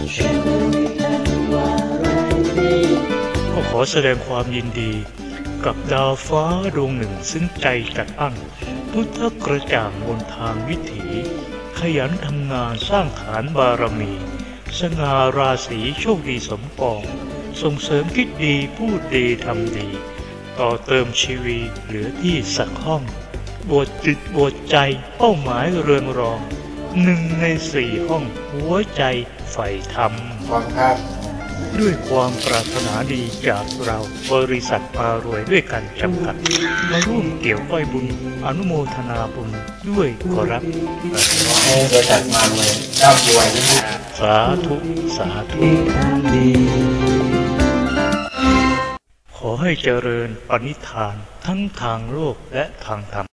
ก็ขอแสดงความยินดีกับดาวฟ้าดวงหนึ่งซึ่งใจจัดอั้นพุทธกระจ่างบนทางวิถีขยันทำงานสร้างฐานบารมีสง่าราศีโชคดีสมปองส่งเสริมคิดดีพูดดีทำดีต่อเติมชีวิตเหลือที่สักห้องบวชจิตบวชใจเป้าหมายเรืองรอง1 ใน 4ห้องหัวใจใฝ่ธรรมด้วยความปรารถนาดีจากเราบริษัทพารวยด้วยกันจำกัดมาร่วมเกี่ยวก้อยบุญอนุโมทนาบุญด้วยขอรับให้บริษัทพารวยร่ำรวยสาธุสาธุขอให้เจริญปณิธานทั้งทางโลกและทางธรรม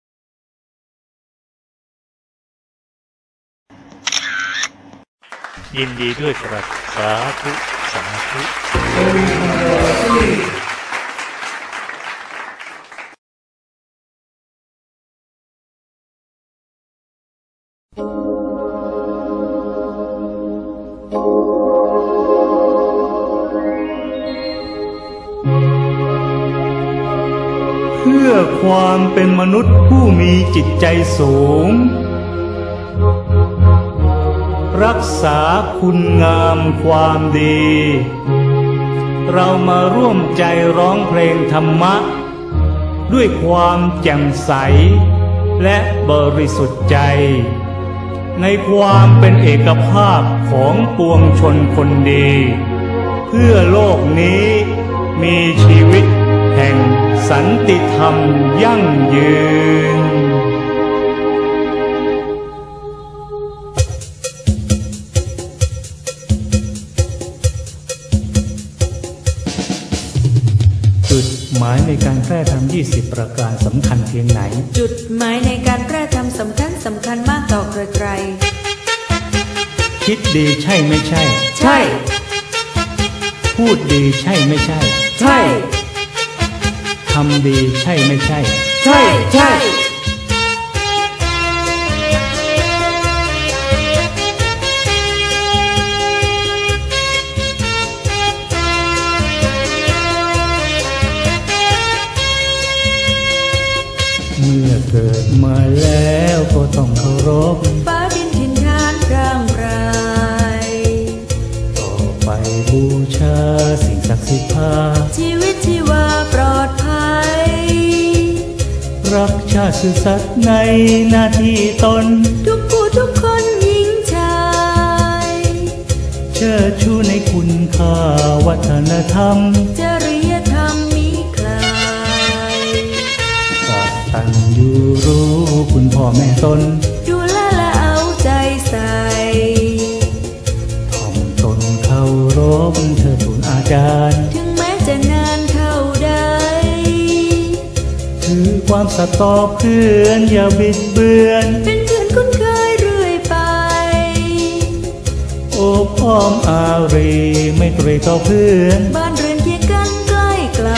ยินดีด้วยครับสาธุสาธุเพื่อความเป็นมนุษย์ผู้มีจิตใจสูงรักษาคุณงามความดีเรามาร่วมใจร้องเพลงธรรมะด้วยความแจ่มใสและบริสุทธิ์ใจในความเป็นเอกภาพของปวงชนคนดีเพื่อโลกนี้มีชีวิตแห่งสันติธรรมยั่งยืนจุดหมายในการแพร่ธรรม20 ประการสำคัญเพียงไหนจุดหมายในการแพร่ธรรมสำคัญมากต่อใครๆคิดดีใช่ไม่ใช่ใช่พูดดีใช่ไม่ใช่ใช่ทำดีใช่ไม่ใช่ใช่ใช่เมื่อเกิดมาแล้วก็ต้องเคารพฟ้าดินถิ่นฐานร่างกายต่อไปบูชาสิ่งศักดิ์สิทธิ์พาชีวิตชีวาปลอดภัยรักชาติซื่อสัตย์ในหน้าที่ตนทุกผู้ทุกคนหญิงชายเชิดชูในคุณค่าวัฒนธรรมจริยธรรมมีคลายกตัญญูรู้คุณพ่อแม่ตนดูแลและเอาใจใส่ถ่อมตนเคารพเธอทูลอาจารย์ถึงแม้จะนานเท่าใดถือความสัตย์ต่อเพื่อนอย่าบิดเบือนเป็นเพื่อนคุ้นเคยเรื่อยไปโอบอ้อมอารีไม่ตรีต่อเพื่อนบ้านเรือนเคียงกันใกล้ไกล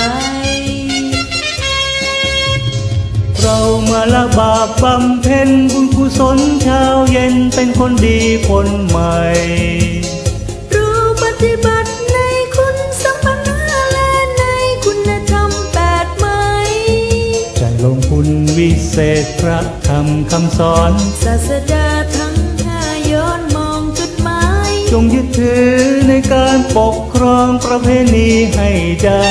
เรามาละบาปบำเพ็ญบุญกุศลเช้าเย็นเป็นคนดีคนใหม่รู้ปฏิบัติในคุณสัมปันนาและในคุณธรรม8ไม้ใจลงคุณวิเศษพระธรรมคำสอนศาสดาทั้ง5ย้อนมองจุดหมายจงยึดถือในการปกครองประเพณีให้ได้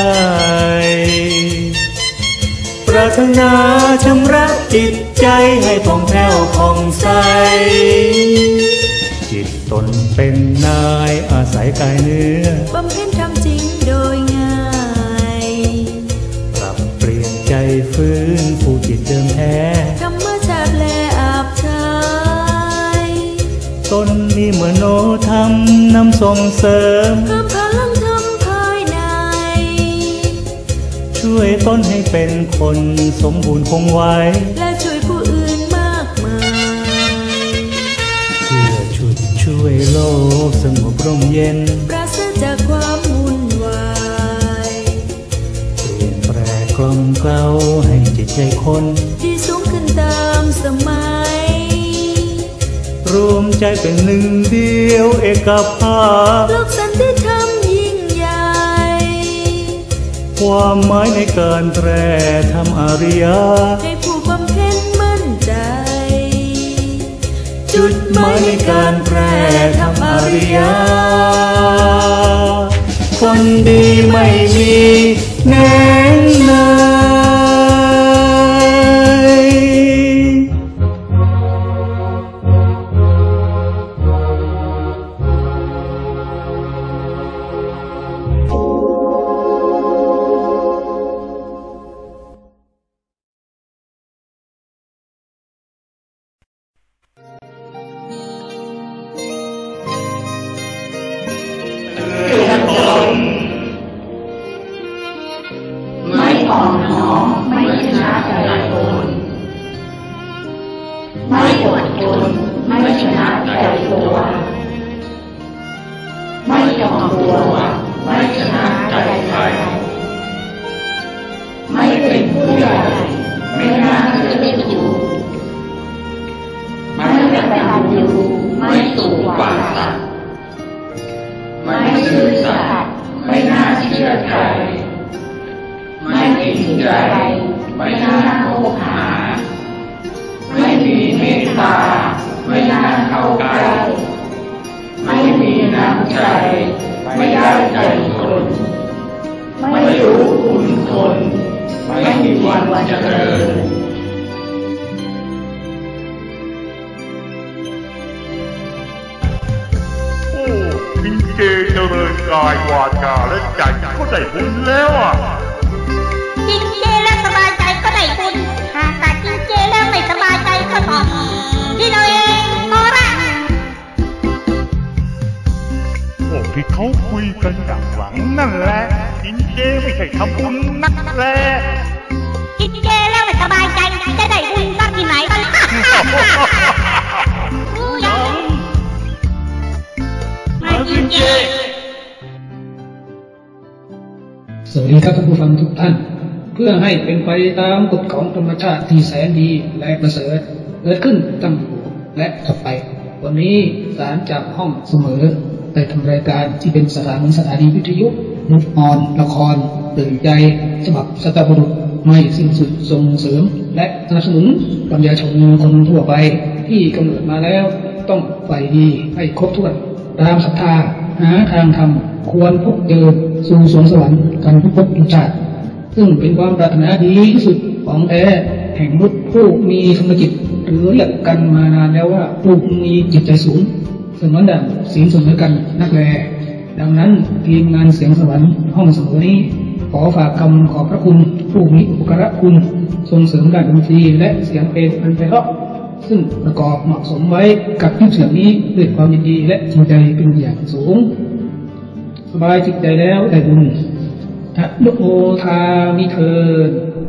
ปรารถนาชำระจิตใจให้ผ่องแผ้วผ่องใสจิตตนเป็นนายอาศัยกายเนื้อบำเพ็ญธรรมจริงโดยง่ายปรับเปลี่ยนใจฟื้นฟูจิตเดิมแท้ธรรมชาติและอาบชายตนมีมโนธรรมนำส่งเสริมเพิ่มพลังธรรมภายในช่วยตนให้เป็นคนสมบูรณ์คงไว้และช่วยผู้อื่นมากมายเพื่อชุดช่วยโลกสงบร่มเย็นปราศจากความวุ่นวายเปลี่ยนแปลกล่อมเกลาให้จิตใจคนที่สูงขึ้นตามสมัยรวมใจเป็นหนึ่งเดียวเอกภาพโลกสันติธรรมยิ่งใหญ่ความหมายในการแตรธรรมอาริยให้ผู้บำเพ็ญมั่นใจจุดหมายในการแตรธรรมอาริยคนดีไม่มีแน่นายไม่อ่อนน้อมไม่ชนะใจคน ไม่อดทนไม่ชนะใจตัวไม่ยอมตัวไม่ชนะใจใครไม่เป็นผู้ใหญ่ไม่น่าจะเป็นอยู่ไม่กตัญญูไม่สูงกว่าสัตว์ไม่ซื่อสัตย์ไม่น่าเชื่อใจไม่จริงใจไม่น่าโอ้หาไม่มีเมตตาไม่น่าเข้าใกล้ไม่มีน้ำใจไม่ได้ใจคนไม่รู้คุณคนไม่มีวันเจริญกินเจเจริญกายวาจาและใจก็ได้บุญแล้วกินเจแล้วสบายใจก็ได้บุญหากแต่กินเจแล้วไม่สบายใจก็ต้องกินเอาเองพอละที่เขาคุยกันอย่างหลังนั่นแหละกินเจไม่ใช่ทำบุญนักแลกินเจแล้วไม่สบายใจจะได้บุญสักที่ไหนกันกินเจสวัสดีครับท่านผู้ฟังทุกท่านเพื่อให้เป็นไปตามกฎของธรรมชาติที่แสนดีและประเสริฐเกิดขึ้นตั้งอยู่และถัดไปวันนี้สารจากห้องเสมอได้ทำรายการที่เป็นสถานีวิทยุมุกออนละครตื่นใจฉบับสัตบุรุษไม่สิ้นสุดส่งเสริมและสนับสนุนปัญญาชนคนทั่วไปที่กำเนิดมาแล้วต้องใฝ่ดีให้ครบถ้วนตามศรัทธาหาทางธรรมควรพบเจอสู่สวงสวรรค์กันทุกภพทุกชาติซึ่งเป็นความปรารถนาดีที่สุดของแท้แห่งบุตรผู้มีธรรมจิตหรือเรียกกันมานานแล้วว่าผู้มีจิตใจสูงเสมือนดั่งศีลเสมอกันนักแลดังนั้นทีมงานเสียงสวรรค์ห้องเสมอนี้ขอฝากคำขอบพระคุณผู้มีอุปการะคุณส่งเสริมด้านดนตรีและเสียงเพลงอันไพเราะซึ่งประกอบเหมาะสมไว้กับคลิปเสียงนี้ด้วยความยินดีและจริงใจเป็นอย่างสูงสบายจิตใจแล้วได้บุญอนุโมทามิเถิด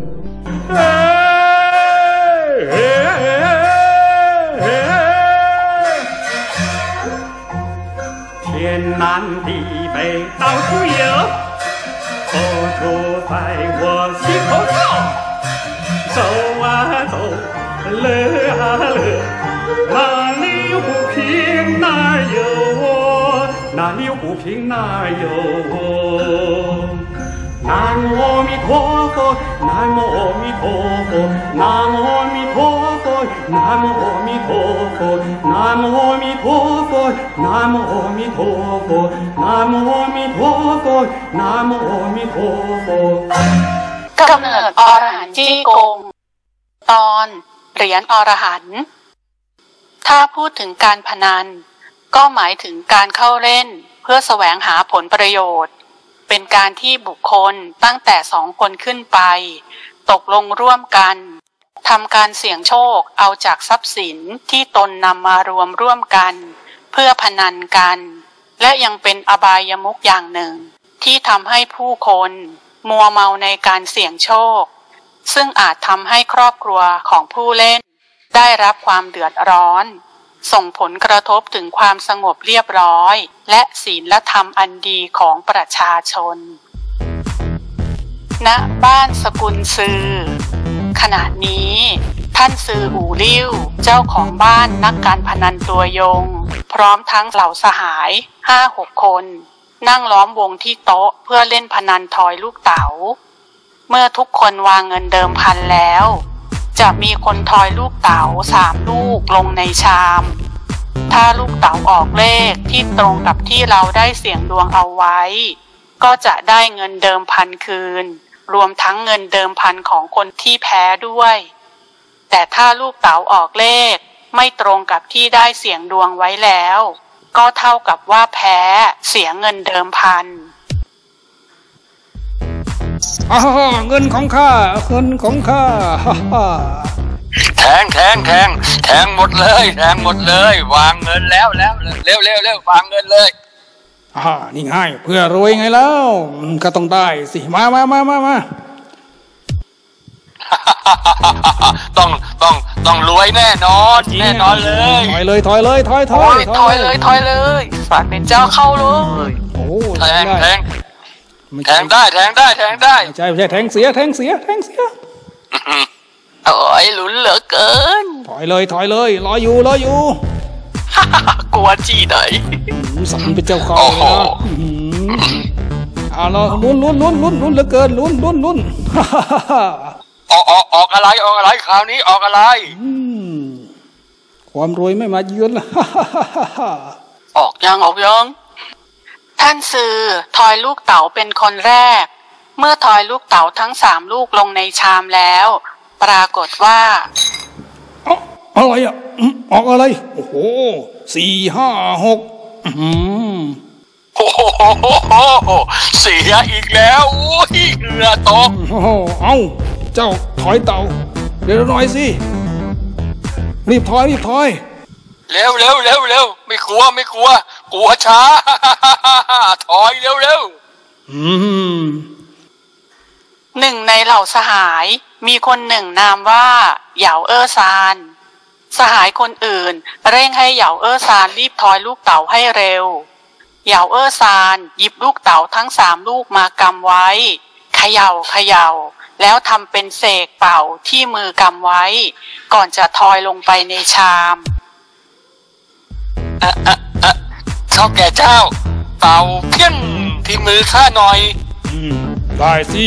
天南地北到处游，佛祖在我心头跳。走啊走，乐啊乐，哪里有不平哪有我，哪里有不平哪有我。南无阿弥陀佛，南无阿弥陀佛，南无阿弥陀佛，南无阿弥陀佛，南无阿弥陀佛，南无阿弥陀佛，南无阿弥陀佛，南无阿弥陀佛。 กำเนิดอรหันต์จี้กงตอนเหรียญอรหันต์ถ้าพูดถึงการพนันก็หมายถึงการเข้าเล่นเพื่อแสวงหาผลประโยชน์เป็นการที่บุคคลตั้งแต่2 คนขึ้นไปตกลงร่วมกันทำการเสี่ยงโชคเอาจากทรัพย์สินที่ตนนำมารวมร่วมกันเพื่อพนันกันและยังเป็นอบายมุขอย่างหนึ่งที่ทำให้ผู้คนมัวเมาในการเสี่ยงโชคซึ่งอาจทำให้ครอบครัวของผู้เล่นได้รับความเดือดร้อนส่งผลกระทบถึงความสงบเรียบร้อยและศีลธรรมอันดีของประชาชนณบ้านสกุลซือขณะนี้ท่านซืออู่ลิ่วเจ้าของบ้านนักการพนันตัวยงพร้อมทั้งเหล่าสหาย 5-6 คนนั่งล้อมวงที่โต๊ะเพื่อเล่นพนันทอยลูกเต๋าเมื่อทุกคนวางเงินเดิมพันแล้วจะมีคนทอยลูกเต๋า3 ลูกลงในชามถ้าลูกเต๋าออกเลขที่ตรงกับที่เราได้เสี่ยงดวงเอาไว้ก็จะได้เงินเดิมพันคืนรวมทั้งเงินเดิมพันของคนที่แพ้ด้วยแต่ถ้าลูกเต๋าออกเลขไม่ตรงกับที่ได้เสี่ยงดวงไว้แล้วก็เท่ากับว่าแพ้เสียเงินเดิมพันเงินของข้าเงินของข้าแทงหมดเลยวางเงินแล้วเร็ววางเงินเลยนี่ง่ายเพื่อรวยไงแล้วก็ต้องได้สิมาต้องรวยแน่นอนเลยถอยเลยฝากเป็นเจ้าเข้าเลยโอ้แทงได้ใช่แทงเสียโอ้ยลุ้นเหลือเกินถอยเลยรออยู่กลัวจีไหนสันเป็นเจ้าเข้าเลยนะเราลุ้นเหลือเกินลุ้นออกอะไรคราวนี้ออกอะไรความรวยไม่มาเยือนละออกยังท่านซือทอยลูกเต๋าเป็นคนแรกเมื่อทอยลูกเต๋าทั้ง3 ลูกลงในชามแล้วปรากฏว่าอะไรออกอะไรโอ้โห4 5 6 โอ้โหเสียอีกแล้วเหงื่อตกเจ้าถอยเต่าเดี๋ยวหน่อยสิรีบถอยเร็วไม่กลัวช้าถอยเร็วหนึ่งในเหล่าสหายมีคนหนึ่งนามว่าเหยาซานสหายคนอื่นเร่งให้เหยาซานรีบถอยลูกเต๋าให้เร็วเหยาซานหยิบลูกเต๋าทั้ง3 ลูกมากำไว้เขย่าแล้วทำเป็นเสกเป่าที่มือกำไว้ก่อนจะทอยลงไปในชามเท่าแก่เจ้าเป่าเพี้ยงที่มือข้าหน่อยได้สิ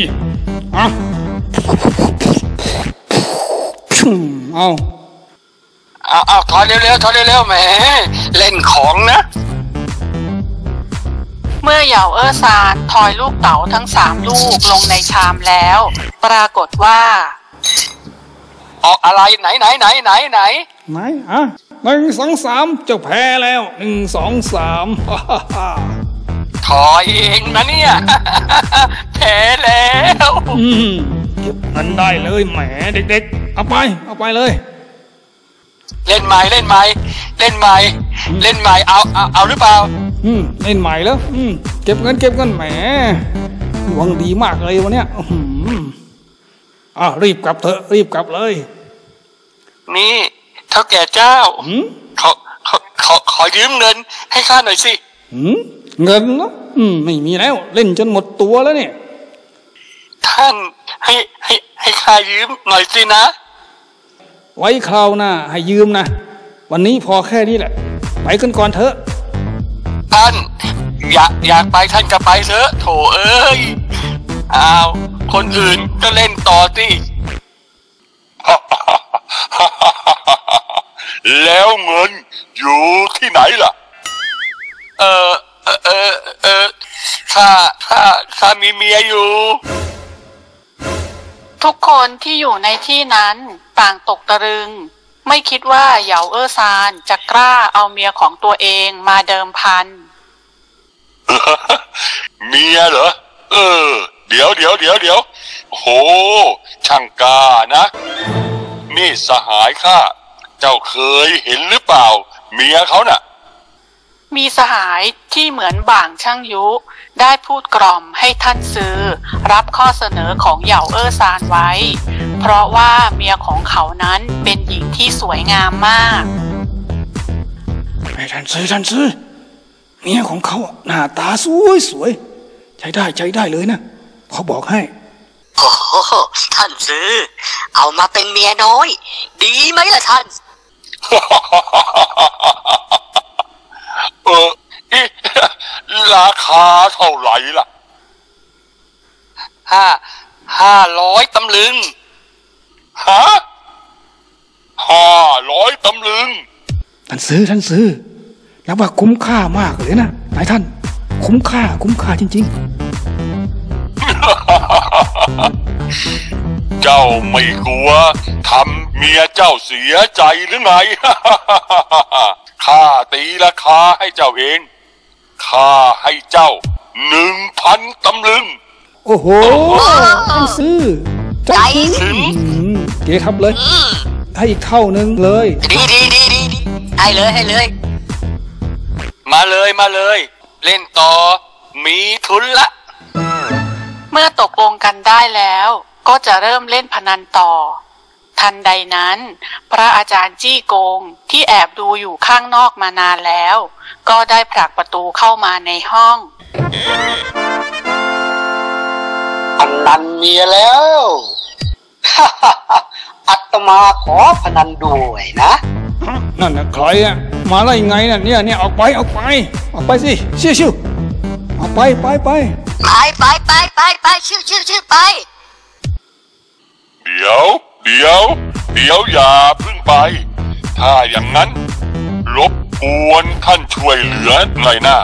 เอาถอยเร็วแหมเล่นของนะเมื่อเหยาซานทอยลูกเต๋าทั้ง3 ลูกลงในชามแล้วปรากฏว่าออกอะไรไหน 1 2 3เจ้าแพ้แล้ว1 2 3 ถอยเองนะเนี่ยแพ้แล้วเก็บเงินได้เลยแหมเด็กๆเอาไปเลยเล่นใหม่เอาหรือเปล่าเล่นใหม่แล้วเก็บเงินแหมดวงดีมากเลยวันเนี้ยรีบกลับเถอะรีบกลับเลยนี่เท่าแก่เจ้าขอยืมเงินให้ข้าหน่อยสิเงินเนาะไม่มีแล้วเล่นจนหมดตัวแล้วเนี่ยท่านให้ข้ายืมหน่อยสินะไว้คราวหน้าให้ยืมนะวันนี้พอแค่นี้แหละไปกันก่อนเถอะท่านอยากไปท่านก็ไปเถอะโถเอ้ยคนอื่นก็เล่นต่อสิแล้วเงินอยู่ที่ไหนล่ะข้ามีเมียอยู่ทุกคนที่อยู่ในที่นั้นต่างตกตะลึงไม่คิดว่าเหยาซานจะกล้าเอาเมียของตัวเองมาเดิมพันเมียเหรอเดี๋ยวโหช่างกล้านะนี่สหายข้าเจ้าเคยเห็นหรือเปล่าเมียเขาน่ะมีสหายที่เหมือนบ่างช่างยุได้พูดกล่อมให้ท่านซือรับข้อเสนอของเหยาซานไว้เพราะว่าเมียของเขานั้นเป็นหญิงที่สวยงามมากท่านซือเมียของเขาหน้าตาสวยใช้ได้เลยนะเขาบอกให้โอ้ท่านซือเอามาเป็นเมียน้อยดีไหมล่ะท่านราคาเท่าไหร่ล่ะ 500 ตำลึงฮะ500 ตำลึงท่านซื้อนับว่าคุ้มค่ามากเลยนะนายท่านคุ้มค่าจริงๆ เจ้าไม่กลัวทำเมียเจ้าเสียใจหรือไง ข้าตีราคาให้เจ้าเองข้าให้เจ้า 1,000 ตำลึงโอ้โหท่านซื้อใจถึงเก๋ทำเลยให้อีกเท่านึงเลยดีให้เลยมาเลยเล่นต่อมีทุนละเมื่อตกลงกันได้แล้วก็จะเริ่มเล่นพนันต่อทันใดนั้นพระอาจารย์จี้กงที่แอบดูอยู่ข้างนอกมานานแล้วก็ได้ผลักประตูเข้ามาในห้องพนันเมียแล้วอาตมาขอพนันด้วยนะนั่นนะใครอ่ะมาได้ยังไงเนี่ยออกไปสิชิวออกไปไปชื่อไปเดี๋ยวอย่าเพิ่งไปถ้าอย่างนั้นรบกวนท่านช่วยเหลือหน่อยนะ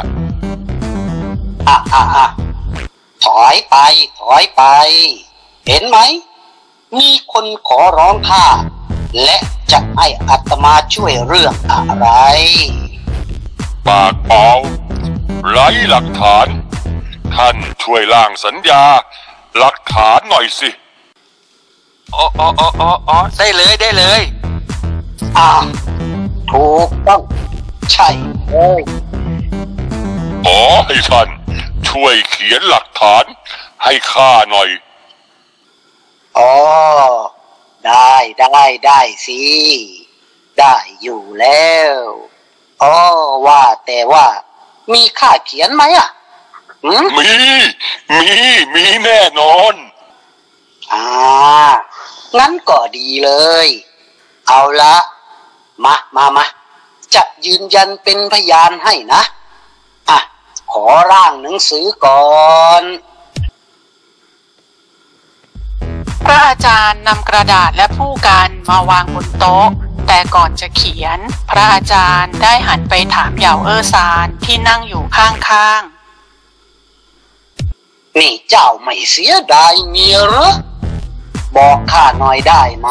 ถอยไปเห็นไหมมีคนขอร้องข้าและจะให้อาตมาช่วยเรื่องอะไรปากเปล่าไร้หลักฐานท่านช่วยร่างสัญญาหลักฐานหน่อยสิได้เลยถูกต้องใช่เลยให้ท่านช่วยเขียนหลักฐานให้ข้าหน่อยได้สิได้อยู่แล้วแต่ว่ามีค่าเขียนไหมอ่ะมีแน่นอนงั้นก็ดีเลยเอาละมาจะยืนยันเป็นพยานให้นะขอร่างหนังสือก่อนพระอาจารย์นำกระดาษและผู้กันมาวางบนโต๊ะแต่ก่อนจะเขียนพระอาจารย์ได้หันไปถามเหยาซานที่นั่งอยู่ข้างๆนี่เจ้าไม่เสียดายเมียหรอบอกข้าหน่อยได้ไหม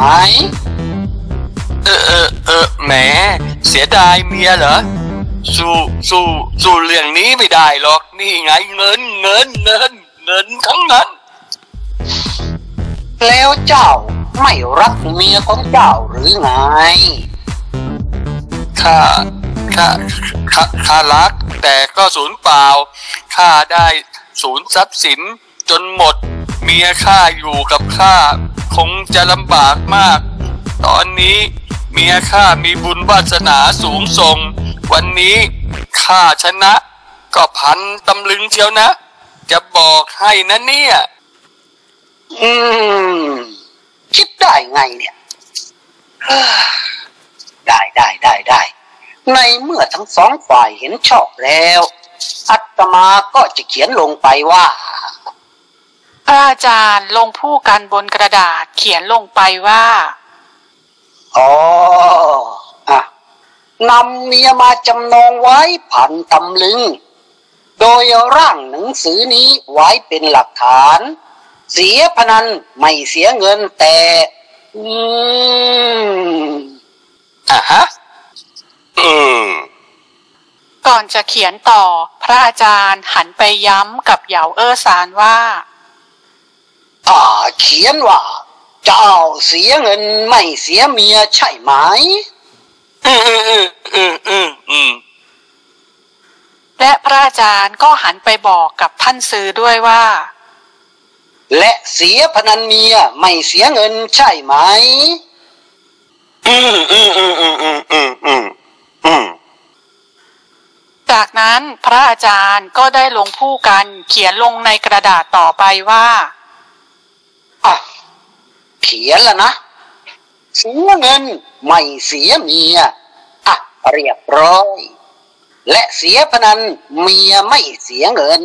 แหมเสียดายเมียเหรอสู้เรื่องนี้ไม่ได้หรอกนี่ไงเงินทั้งนั้นแล้วเจ้าไม่รักเมียของเจ้าหรือไงข้ารักแต่ก็สูญเปล่าข้าได้สูญทรัพย์สินจนหมดเมียข้าอยู่กับข้าคงจะลำบากมากตอนนี้เมียข้ามีบุญวาสนาสูงส่งวันนี้ข้าชนะก็1,000 ตำลึงเชียวนะจะบอกให้นะเนี่ยคิดได้ไงเนี่ยได้ในเมื่อทั้งสองฝ่ายเห็นชอบแล้วอาตมาก็จะเขียนลงไปว่าพระอาจารย์ลงผู้กันบนกระดาษเขียนลงไปว่านำเมียมาจำนองไว้1,000 ตำลึงโดยร่างหนังสือนี้ไว้เป็นหลักฐานเสียพนันไม่เสียเงินแต่ก่อนจะเขียนต่อพระอาจารย์หันไปย้ำกับเหยาซานว่าเขียนว่าเจ้าเสียเงินไม่เสียเมียใช่ไหมและพระอาจารย์ก็หันไปบอกกับท่านซื้อด้วยว่าและเสียพนันเมียไม่เสียเงินใช่ไหมจากนั้นพระอาจารย์ก็ได้ลงผู้กันเขียนลงในกระดาษต่อไปว่าเขียนแล้วนะเสียเงินไม่เสียเมียอ่ะเรียบร้อยและเสียพนันเมียไม่เสียเงิน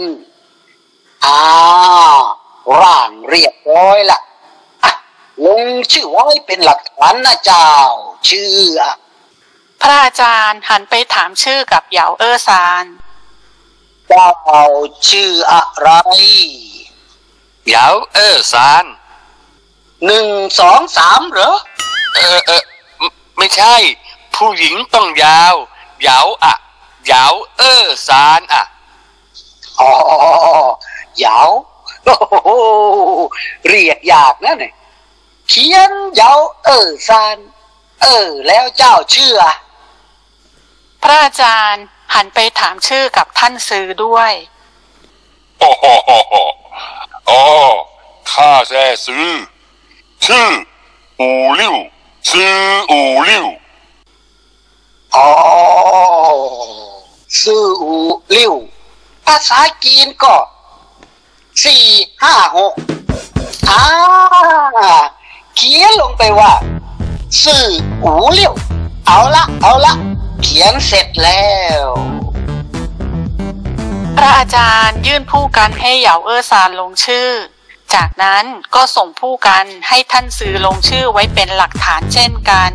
ร่างเรียบร้อยละลงชื่อไว้เป็นหลักฐานนะเจ้าชื่อพระอาจารย์หันไปถามชื่อกับเหยาซานเจ้าชื่ออะไรเหยาซาน 1 2 3เหรอไม่ใช่ผู้หญิงต้องยาวเหยาซานอ๋อเหยาเรียกยากนะเนี่ยเขียนเหยาซานแล้วเจ้าชื่อพระอาจารย์หันไปถามชื่อกับท่านซือด้วยข้าแซ่ซื้อชื่ออูลิ่วซื้ออูลิ่วซื่ออูลิ่วภาษาจีนก็4 5 6เขียนลงไปว่าซื่ออูลิ่วเอาละเขียนเสร็จแล้วพระอาจารย์ยื่นผู้กันให้เหยาซานลงชื่อจากนั้นก็ส่งผู้กันให้ท่านซือลงชื่อไว้เป็นหลักฐานเช่นกัน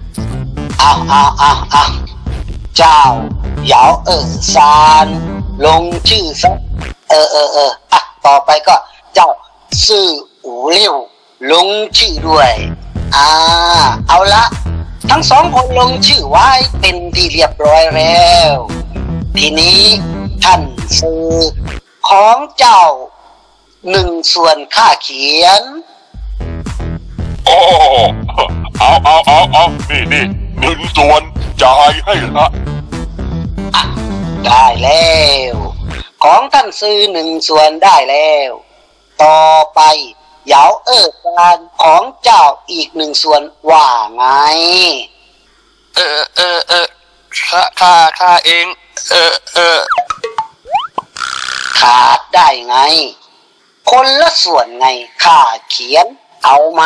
เจ้าเหยาซานลงชื่อซะต่อไปก็เจ้าซื่ออูลิ่วลงชื่อด้วยเอาละทั้ง2 คนลงชื่อไว้เป็นที่เรียบร้อยแล้วทีนี้ท่านซือของเจ้า1 ส่วนค่าเขียนเอานี่1 ส่วนจ่ายให้ละได้แล้วของท่านซือ1 ส่วนได้แล้วต่อไปเหยาการของเจ้าอีก1 ส่วนว่าไงข้าเองขาดได้ไงคนละส่วนไงข้าเขียนเอามา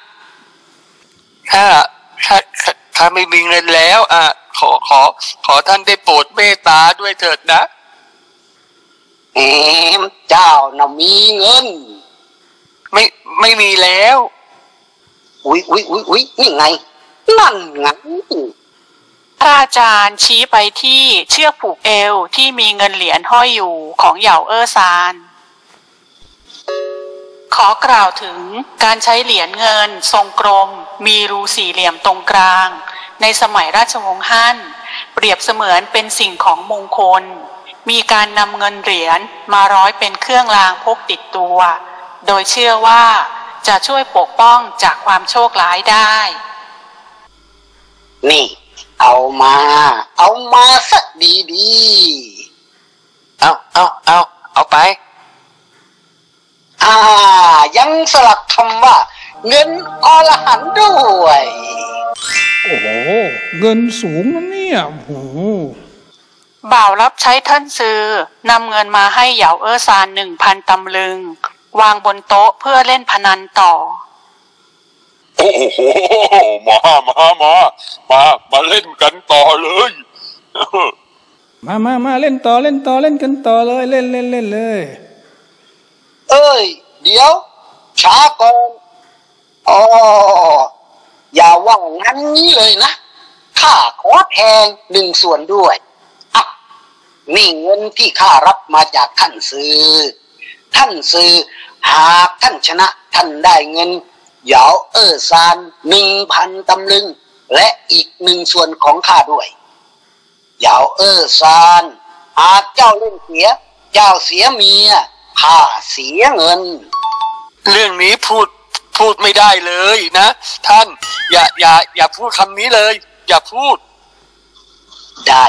ข้าไม่มีเงินแล้วขอท่านได้โปรดเมตตาด้วยเถิดนะเจ้าน่ะมีเงินไม่มีแล้วอุ๊ยนี่ไงนั่นไงพระอาจารย์ชี้ไปที่เชือกผูกเอวที่มีเงินเหรียญห้อยอยู่ของเหยาซานขอกล่าวถึงการใช้เหรียญเงินทรงกลมมีรู4 เหลี่ยมตรงกลางในสมัยราชวงศ์ฮั่นเปรียบเสมือนเป็นสิ่งของมงคลมีการนำเงินเหรียญมาร้อยเป็นเครื่องรางพกติดตัวโดยเชื่อว่าจะช่วยปกป้องจากความโชคร้ายได้นี่เอามาสักดีเอาไปยังสลักคำว่าเงินอรหันต์ด้วยโอ้โหเงินสูงนะเนี่ยบ่าวรับใช้ท่านซือนำเงินมาให้เหยาซาน 1,000 ตำลึงวางบนโต๊ะเพื่อเล่นพนันต่อโอ้โหมาเล่นกันต่อเลยมาเล่นต่อเล่นกันต่อเลยเล่นเลยเดี๋ยวช้าก่อนอย่าว่างั้นนี้เลยนะข้าขอแทง1 ส่วนด้วยนี่เงินที่ข้ารับมาจากท่านซือหากท่านชนะท่านได้เงินเหยาซาน 1,000 ตำลึงและอีก1 ส่วนของข้าด้วยเหยาซานหากเจ้าเล่นเสียเจ้าเสียเมียข้าเสียเงินเรื่องนี้พูดไม่ได้เลยนะท่านอย่าพูดคำนี้เลยอย่าพูดได้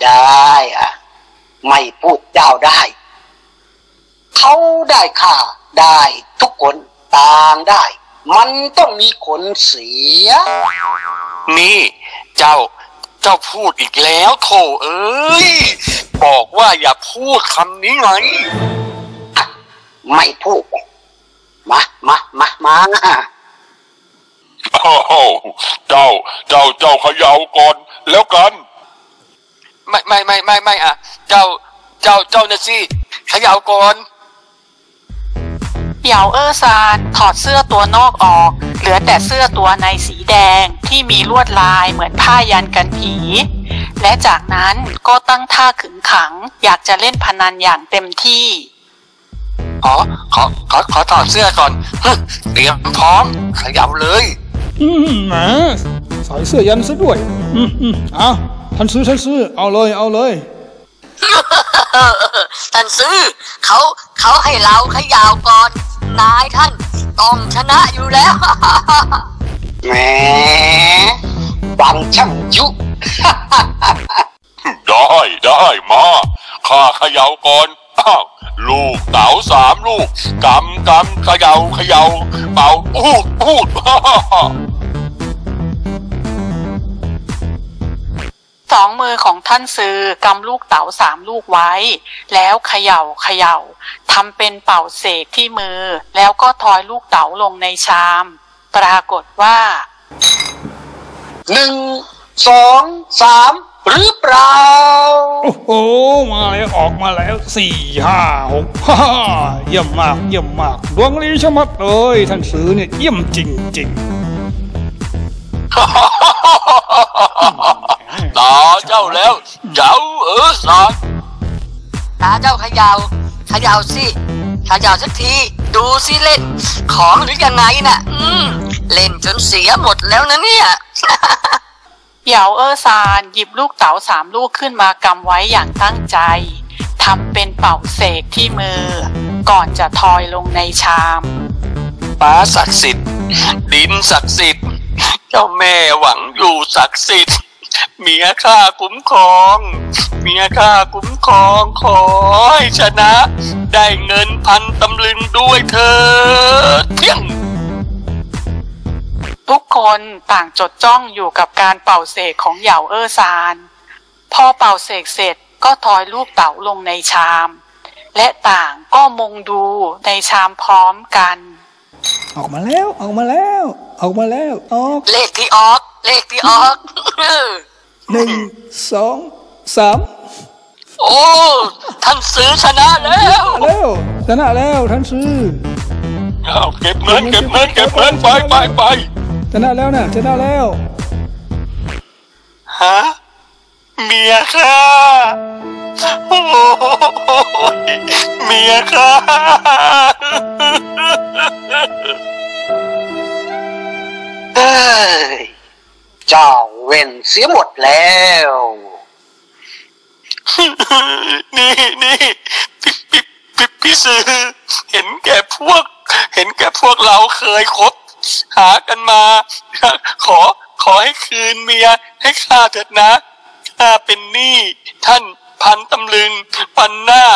ไม่พูดเจ้าได้เขาได้ข้าได้ทุกคนต่างได้มันต้องมีผลเสียนี่เจ้าพูดอีกแล้วโถเอ้ยบอกว่าอย่าพูดคำนี้ไงไม่พูดมาเจ้าเขย่าก่อนแล้วกันไม่อ่ะเจ้านะสิเขย่าก่อนเหยาเออซานถอดเสื้อตัวนอกออกเหลือแต่เสื้อตัวในสีแดงที่มีลวดลายเหมือนผ้ายันกันผีและจากนั้นก็ตั้งท่าขึงขังอยากจะเล่นพนันอย่างเต็มที่ขอถอดเสื้อก่อนเตรียมพร้อมเขย่าเลยใส่เสื้อยันซะด้วยเอาท่านซื้อเอาเลยท่านซื้อเขาให้เราเขย่าก่อนนายท่านต้องชนะอยู่แล้วแหมบังช่างยุได้มาข้าเขย่าก่อนลูกเต๋า3 ลูกกำเขย่าเป่าพูด 2 มือของท่านซื้อกำลูกเต๋า3 ลูกไว้แล้วเขย่าทำเป็นเป่าเสกที่มือแล้วก็ทอยลูกเต๋าลงในชามปรากฏว่า 1 2 3หรือเปล่าโอ้โหมาแล้วออกมาแล้ว4 5 6เยี่ยมมากดวงดีชะมัดเลยท่านซื้อเนี่ยเยี่ยมจริงตาเจ้าแล้วเจ้าสานตาเจ้าเขย่าสิเขย่าสักทีดูสิเล่นของหรือยังไงน่ะเล่นจนเสียหมดแล้วนะเนี่ยเหยาเออซานหยิบลูกเต๋า3 ลูกขึ้นมากำไว้อย่างตั้งใจทำเป็นเป่าเสกที่มือก่อนจะทอยลงในชามฟ้าศักดิ์สิทธิ์ดินศักดิ์สิทธิ์เจ้าแม่หวังอยู่ศักดิ์สิทธิ์เมียข้าคุ้มครองขอให้ชนะได้เงิน1,000 ตำลึงด้วยเถิดเพียงทุกคนต่างจดจ้องอยู่กับการเป่าเสกของเหยาเออซานพอเป่าเสกเสร็จก็ทอยลูกเต๋าลงในชามและต่างก็มุงดูในชามพร้อมกันออกมาแล้วออกเลขที่ออก 1 2 3 โอ้ท่านซื้อชนะแล้วท่านซื้อเก็บเงินไปชนะแล้วฮะเมียข้าโอ้เมียข้าเจ้าเว้นเสียหมดแล้วนี่พี่ซื้อเห็นแก่พวกเราเคยคบหากันมาขอให้คืนเมียให้ข้าเถิดนะข้าเป็นหนี้ท่าน1,000 ตำลึงวันหน้า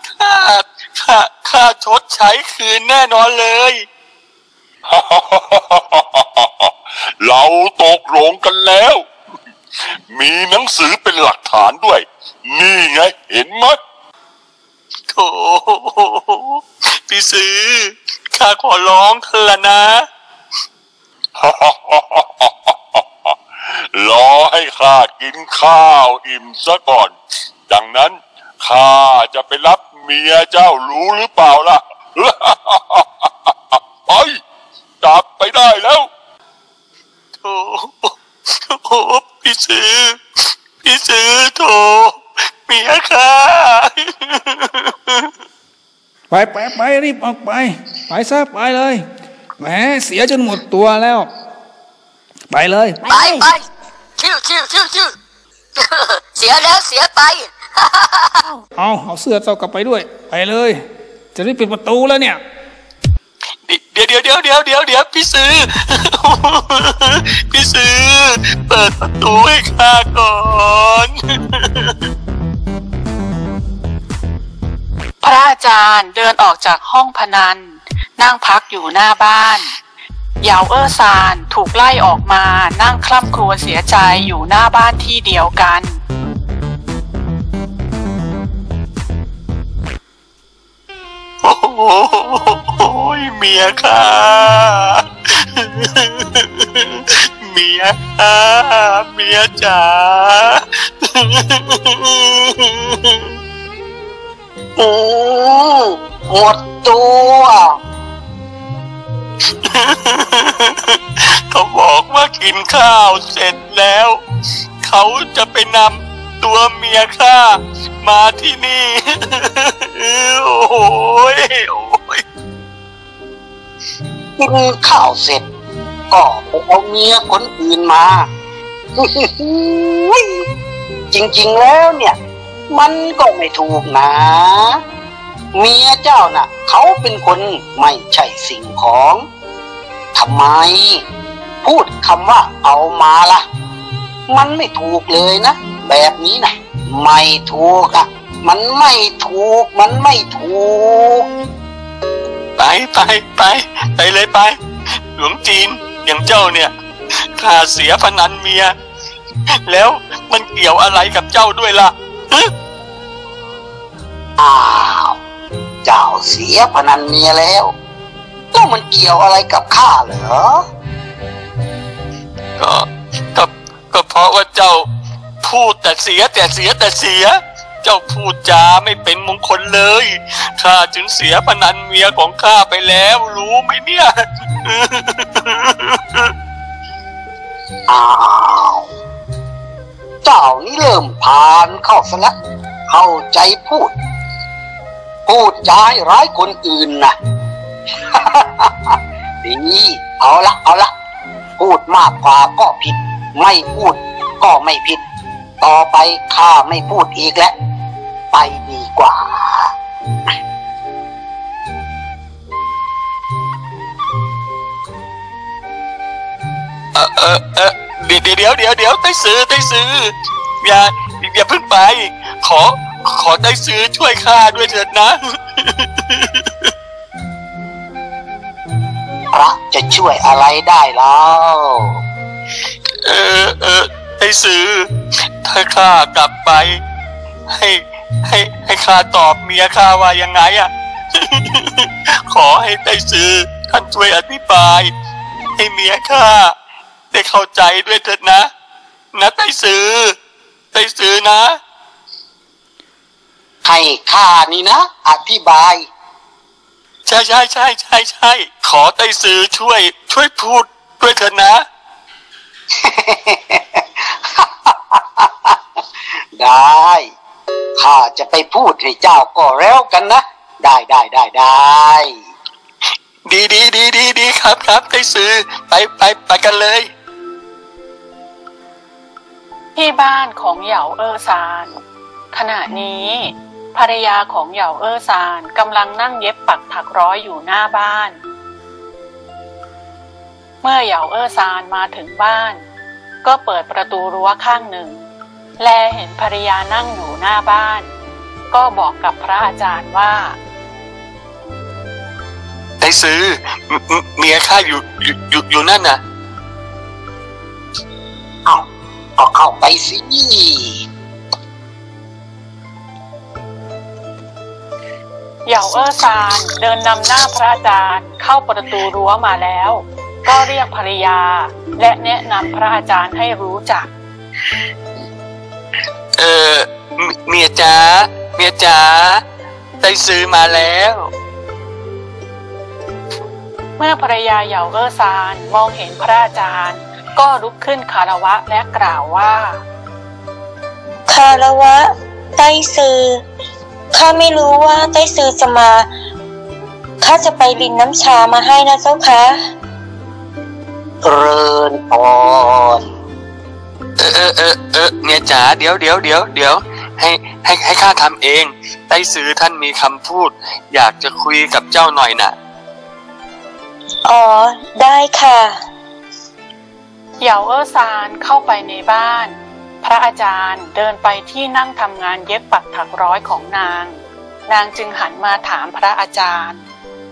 ข้าชดใช้คืนแน่นอนเลยเราตกลงกันแล้วมีหนังสือเป็นหลักฐานด้วยนี่ไงเห็นไหมโธ่พี่ซื้อข้าขอร้องเถอะนะรอให้ข้ากินข้าวอิ่มซะก่อนดังนั้นข้าจะไปรับเมียเจ้ารู้หรือเปล่าล่ะไปจับไปได้แล้วโธ่พี่ซื้อโธ่เมียข้าไปรีบออกไปซะไปเลยแหมเสียจนหมดตัวแล้วไปเลยไปชิวเสียแล้วเสียไปเอาเสื้อเจ้ากลับไปด้วยไปเลยจะได้ปิดประตูแล้วเนี่ยเดี๋ยวพี่ซื้อเปิดประตูให้ข้าก่อนพระอาจารย์เดินออกจากห้องพนันนั่งพักอยู่หน้าบ้านเหยาเออซานถูกไล่ออกมานั่งคร่ำครวญเสียใจอยู่หน้าบ้านที่เดียวกันโอ้ยเมียข้าเมียเมียจ๋าหมดตัวเขาบอกว่ากินข้าวเสร็จแล้วเขาจะไปนำตัวเมียข้ามาที่นี่โอ้ยกินข้าวเสร็จก็ไปเอาเมียคนอื่นมาจริงๆแล้วเนี่ยมันก็ไม่ถูกนะเมียเจ้าน่ะเขาเป็นคนไม่ใช่สิ่งของทำไมพูดคำว่าเอามาล่ะมันไม่ถูกเลยนะแบบนี้นะไม่ถูกอ่ะมันไม่ถูกไปเลยไปหลวงจีนอย่างเจ้าเนี่ยข้าเสียพนันเมียแล้วมันเกี่ยวอะไรกับเจ้าด้วยล่ะอ้าวเจ้าเสียพนันเมียแล้วมันเกี่ยวอะไรกับข้าเหรอก็เพราะว่าเจ้าพูดแต่เสียเจ้าพูดจาไม่เป็นมงคลเลยข้าจึงเสียพนันเมียของข้าไปแล้วรู้ไหมเนี่ยอ้าวเจ้านี่เริ่มผ่านเข้าซะแล้วเข้าใจพูดจาให้ร้ายคนอื่นนะดีเอาละพูดมากกว่าก็ผิดไม่พูดก็ไม่ผิดต่อไปข้าไม่พูดอีกแล้วไปดีกว่าเดี๋ยวไต้ซืออย่าเพิ่งไปขอไต้ซือช่วยข้าด้วยเถิดนะพระจะช่วยอะไรได้แล้วไต้ซือถ้าข้ากลับไปให้ข้าตอบเมียข้าว่ายังไงอะขอให้ไต้ซือท่านช่วยอธิบายให้เมียข้าได้เข้าใจด้วยเถิดนะไต้ซือนะให้ข้านี่นะอธิบายใช่ขอไต้ซือช่วยพูดด้วยเถิดนะได้ข้าจะไปพูดให้เจ้าก็แล้วกันนะได้ดีครับไต้ซือไปกันเลยที่บ้านของเหยาเอ๋อซานขณะนี้ภรรยาของเหยาเอ๋อซานกำลังนั่งเย็บปักถักร้อยอยู่หน้าบ้านเมื่อเหยาเอ๋อซานมาถึงบ้านก็เปิดประตูรั้วข้างหนึ่งแลเห็นภรรยานั่งอยู่หน้าบ้านก็บอกกับพระอาจารย์ว่าไต้ซือเมียข้าอยู่นั่นน่ะก็เข้าไปสิเหยาเอ๋อซานเดินนำหน้าพระอาจารย์เข้าประตูรั้วมาแล้วก็เรียกภรรยาและแนะนำพระอาจารย์ให้รู้จักเมียจ๋าไต้ซือมาแล้วเมื่อภรรยาเหยาเอ๋อซานมองเห็นพระอาจารย์ก็ลุกขึ้นคารวะและกล่าวว่าคารวะไต้ซือข้าไม่รู้ว่าไต้ซือจะมาข้าจะไปรินน้ำชามาให้นะเจ้าคะเริญพรเมียจ๋าเดี๋ยวให้ข้าทำเองไต้ซือท่านมีคำพูดอยากจะคุยกับเจ้าหน่อยน่ะอ๋อได้ค่ะเหยาเอ๋อซานเข้าไปในบ้านพระอาจารย์เดินไปที่นั่งทำงานเย็บปักถักร้อยของนางจึงหันมาถามพระอาจารย์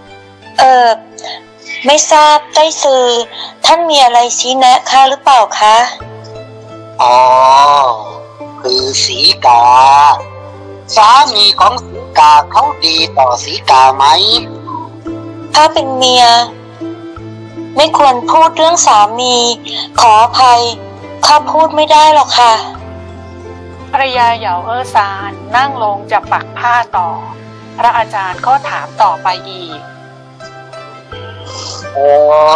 ไม่ทราบไต้ซือท่านมีอะไรชี้แนะข้าหรือเปล่าคะอ๋อคือสีกาสามีของสีกาเขาดีต่อสีกาไหมถ้าเป็นเมียไม่ควรพูดเรื่องสามี ขออภัยข้าพูดไม่ได้หรอกค่ะภรรยาเหยาเอ้อซานนั่งลงจะปักผ้าต่อพระอาจารย์ก็ถามต่อไปอีกโอ้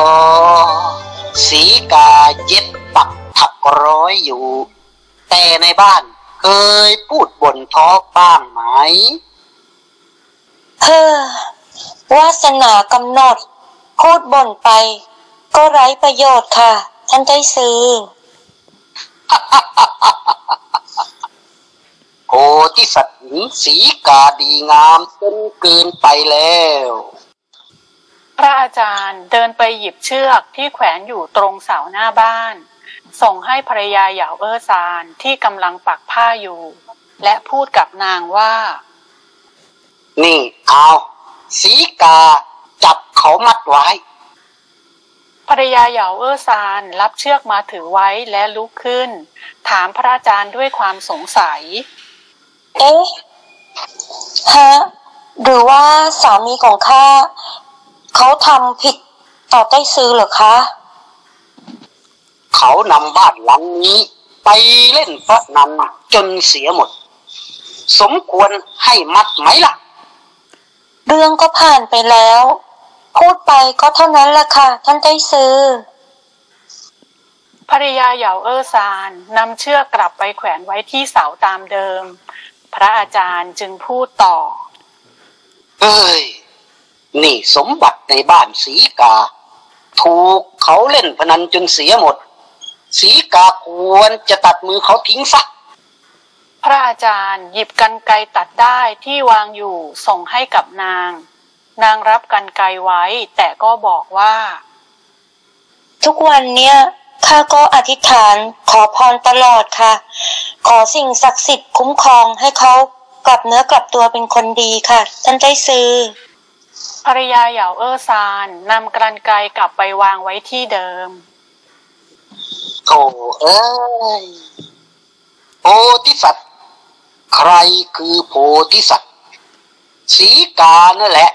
สีกาเย็บปักถักร้อยอยู่แต่ในบ้านเคยพูดบ่นท้อบ้างไหมวาสนากำหนดพูดบ่นไปก็ไร้ประโยชน์ค่ะท่านไต้ซือโพธิสัตว์หญิงสีกาดีงามจนเกินไปแล้วพระอาจารย์เดินไปหยิบเชือกที่แขวนอยู่ตรงเสาหน้าบ้านส่งให้ภรรยาเหยาเอ้อซานที่กำลังปักผ้าอยู่และพูดกับนางว่านี่เอาสีกาจับเขามัดไว้ภรรยาเหยาเอ้อซานรับเชือกมาถือไว้และลุกขึ้นถามพระอาจารย์ด้วยความสงสัยหรือว่าสามีของข้าเขาทำผิดต่อไต้ซือเหรอคะเขานำบ้านหลังนี้ไปเล่นพนันจนเสียหมดสมควรให้มัดไหมล่ะเรื่องก็ผ่านไปแล้วพูดไปก็เท่านั้นแหละค่ะท่านไต้ซือภรรยาเหยาเอ้อซานนำเชือกกลับไปแขวนไว้ที่เสาตามเดิมพระอาจารย์จึงพูดต่อนี่สมบัติในบ้านสีกาถูกเขาเล่นพนันจนเสียหมดสีกาควรจะตัดมือเขาทิ้งซะพระอาจารย์หยิบกรรไกรตัดได้ที่วางอยู่ส่งให้กับนางรับกรรไกรไว้แต่ก็บอกว่าทุกวันเนี้ยข้าก็อธิษฐานขอพรตลอดค่ะขอสิ่งศักดิ์สิทธิ์คุ้มครองให้เขากลับเนื้อกลับตัวเป็นคนดีค่ะท่านไต้ซือภรรยาเหยาเอ้อซานนำกรรไกรกลับไปวางไว้ที่เดิมโธ่โพธิสัตว์ใครคือโพธิสัตว์สีกานั่นแหละ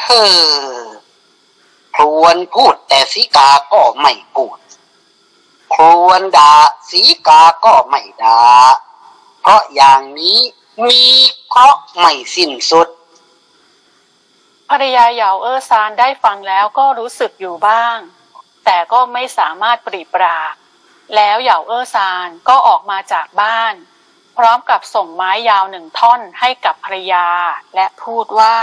ควรพูดแต่สีกาก็ไม่พูดควรด่าสีกาก็ไม่ด่าเพราะอย่างนี้มีเคราะห์ไม่สิ้นสุดภรรยาเหยาเอ้อซานได้ฟังแล้วก็รู้สึกอยู่บ้างแต่ก็ไม่สามารถปริปราบแล้วเหยาเอ้อซานก็ออกมาจากบ้านพร้อมกับส่งไม้ยาว1 ท่อนให้กับภรรยาและพูดว่า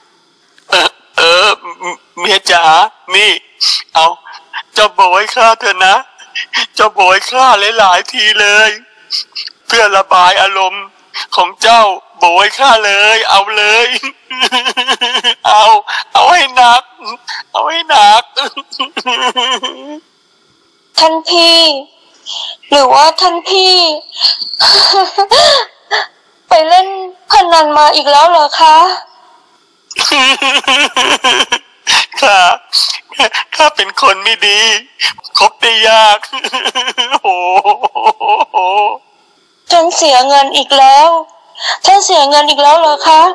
เมียจ๋านี่เอาเจ้าโบยข้าเถอะนะเจ้าโบยข้าหลายๆทีเลยเพื่อระบายอารมณ์ของเจ้าโบยข้าเลยเอาเลยเอาให้หนักเอาให้หนักท่านพี่หรือว่าท่านพี่ไปเล่นพนันมาอีกแล้วเหรอคะข้าเป็นคนไม่ดีคบได้ยากโอ้โหท่านเสียเงินอีกแล้วท่านเสียเงินอีกแล้วเหรอคะ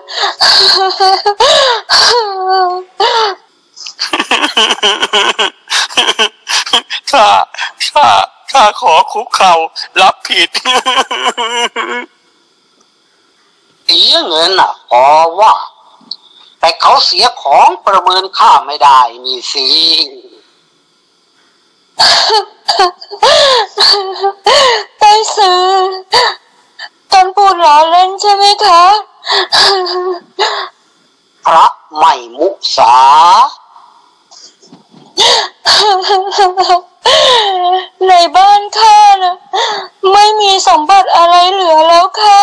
ข้าขอคุกเข่ารับผิดเสียเงินพอว่าแต่เขาเสียของประเมินค่าไม่ได้นี่สิไต้ซือท่านพูดล้อเล่นใช่ไหมคะพระไม่มุสาในบ้านข้านะไม่มีสมบัติอะไรเหลือแล้วค่ะ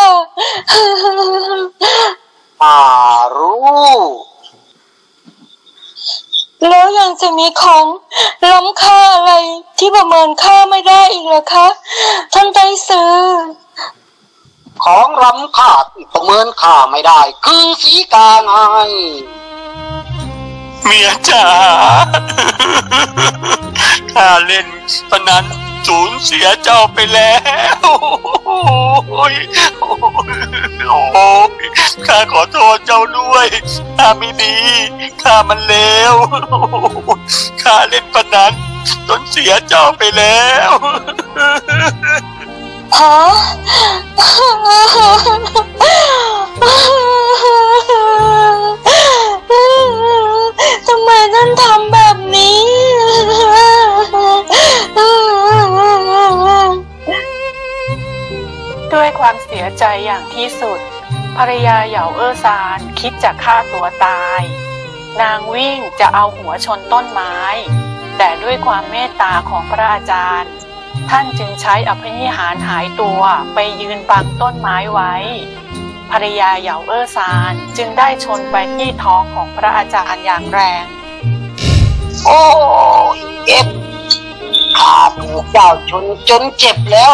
รู้แล้วยังจะมีของล้ำค่าอะไรที่ประเมินค่าไม่ได้อีกเหรอคะท่านไต้ซือของล้ำค่าที่ประเมินค่าไม่ได้คือสีกาไงเมียจ๋าข้าเล่นพนันสูญเสียเจ้าไปแล้วโอ้ยข้าขอโทษเจ้าด้วยข้าไม่ดีข้ามันเลวข้าเล่นพนันจนเสียเจ้าไปแล้วฮะทำไมท่านทำแบบนี้ด้วยความเสียใจอย่างที่สุดภรรยาเหยาเอ้อซานคิดจะฆ่าตัวตายนางวิ่งจะเอาหัวชนต้นไม้แต่ด้วยความเมตตาของพระอาจารย์ท่านจึงใช้อภินิหารหายตัวไปยืนบังต้นไม้ไว้ภรรยาเหยาเอ้อซานจึงได้ชนไปที่ท้องของพระอาจารย์อย่างแรงโอ้ยเจ็บข้าถูกเจ้าชนจนเจ็บแล้ว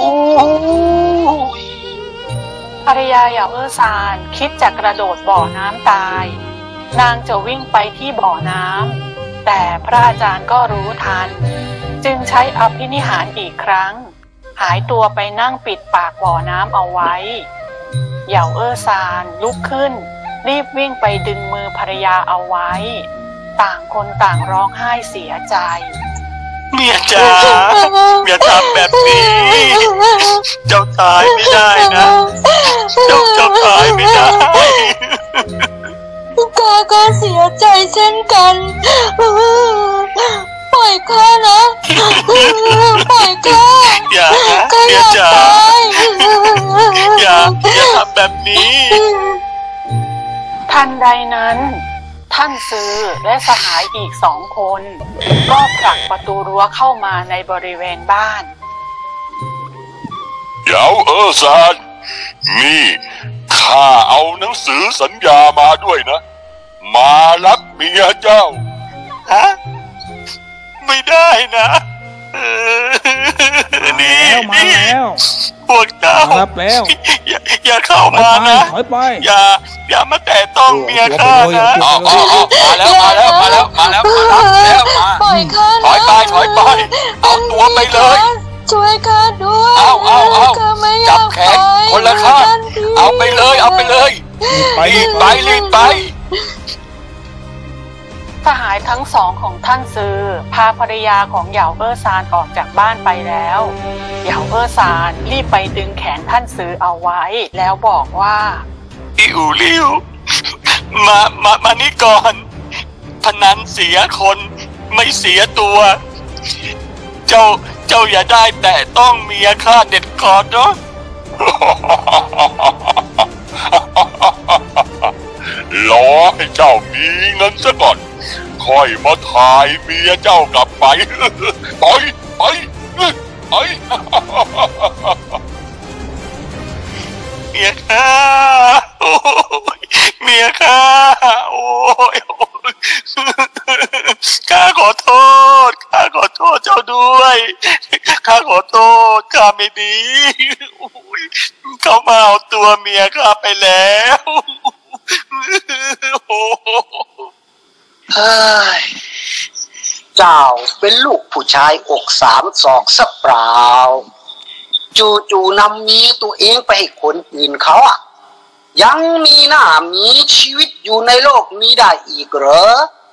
ภรรยาเหยาเอ้อซานคิดจะกระโดดบ่อน้ำตายนางจะวิ่งไปที่บ่อน้ำแต่พระอาจารย์ก็รู้ทันจึงใช้อภินิหารอีกครั้งหายตัวไปนั่งปิดปากบ่อน้ำเอาไว้เหยาเอ้อซานลุกขึ้นรีบวิ่งไปดึงมือภรรยาเอาไว้ต่างคนต่างร้องไห้เสียใจเมียจ๋าอย่าทำแบบนี้เจ้าตายไม่ได้นะเจ้าตายไม่ได้ข้าก็เสียใจเช่นกันปล่อยข้านะปล่อยข้าอย่านะเมียจ๋าอย่าทำแบบนี้ทันใดนั้นท่านซือและสหายอีก2 คนก็ผลักประตูรั้วเข้ามาในบริเวณบ้านเหยาเอ้อซานนี่ข้าเอาหนังสือสัญญามาด้วยนะมารักเมียเจ้าฮะไม่ได้นะนี่พวกเจ้ารับแล้วอย่าเข้ามานะอย่ามาแตะต้องเมียข้านะมาแล้วปล่อยข้าถอยไปเอาตัวไปเลยช่วยข้าด้วยข้าไม่อยากไปจับแขนคนละข้างเอาไปเลยรีบไปสหายทั้ง2ของท่านซือพาภรรยาของเหยาเอ้อซานออกจากบ้านไปแล้วเหยาเอ้อซานรีบไปดึงแขนท่านซือเอาไว้แล้วบอกว่าอิวลิวมานี่ก่อนพนันเสียคนไม่เสียตัวเจ้าอย่าได้แต่ต้องเมียข้าเด็ดขาดเนาะรอให้เจ้ามีเงินซะก่อนค่อยมาถ่ายเมียเจ้ากลับไปไปเมียข้าเมียข้าโอ้ยข้าขอโทษเจ้าด้วยข้าขอโทษข้าไม่ดีเขามาเอาตัวเมียข้าไปแล้วเฮ้ยเจ้าเป็นลูกผู้ชายอก3 ศอกสักเปล่าจู่ๆนำเมียตัวเองไปให้คนอื่นเขาอ่ะยังมีหน้ามีชีวิตอยู่ในโลกนี้ได้อีกเหรอ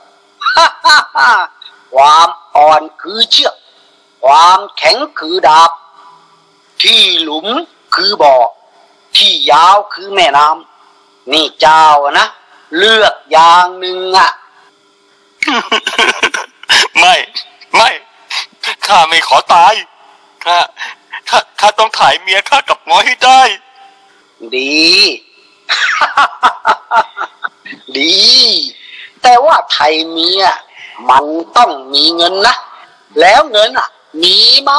ความอ่อนคือเชือกความแข็งคือดาบที่หลุมคือบ่อที่ยาวคือแม่น้ำนี่เจ้านะเลือกอย่างหนึ่งอ่ะไม่ข้าไม่ขอตายข้าต้องถ่ายเมียข้ากลับมาให้ได้ดีแต่ว่าไทยเมียมันต้องมีเงินนะแล้วเงินอ่ะมีไหม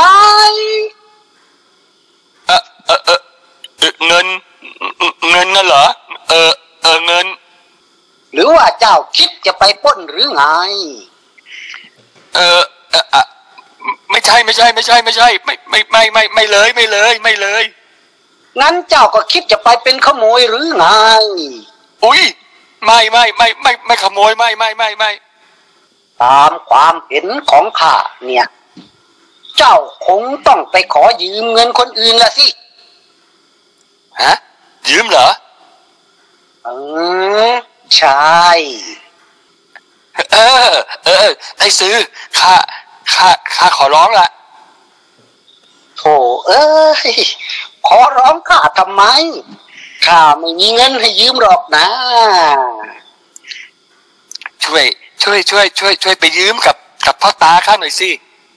เงินน่ะเหรอเงินหรือว่าเจ้าคิดจะไปปล้นหรือไงไม่ใช่ไม่เลยงั้นเจ้าก็คิดจะไปเป็นขโมยหรือไงอุ้ยไม่ขโมยไม่ตามความเห็นของข้าเนี่ยเจ้าคงต้องไปขอยืมเงินคนอื่นละสิฮะยืมเหรอใช่ไอ้ซื้อข้าขอร้องละโธ่ขอร้องข้าทำไมข้าไม่มีเงินให้ยืมหรอกนะช่วยไปยืมกับพ่อตาข้าหน่อยสิ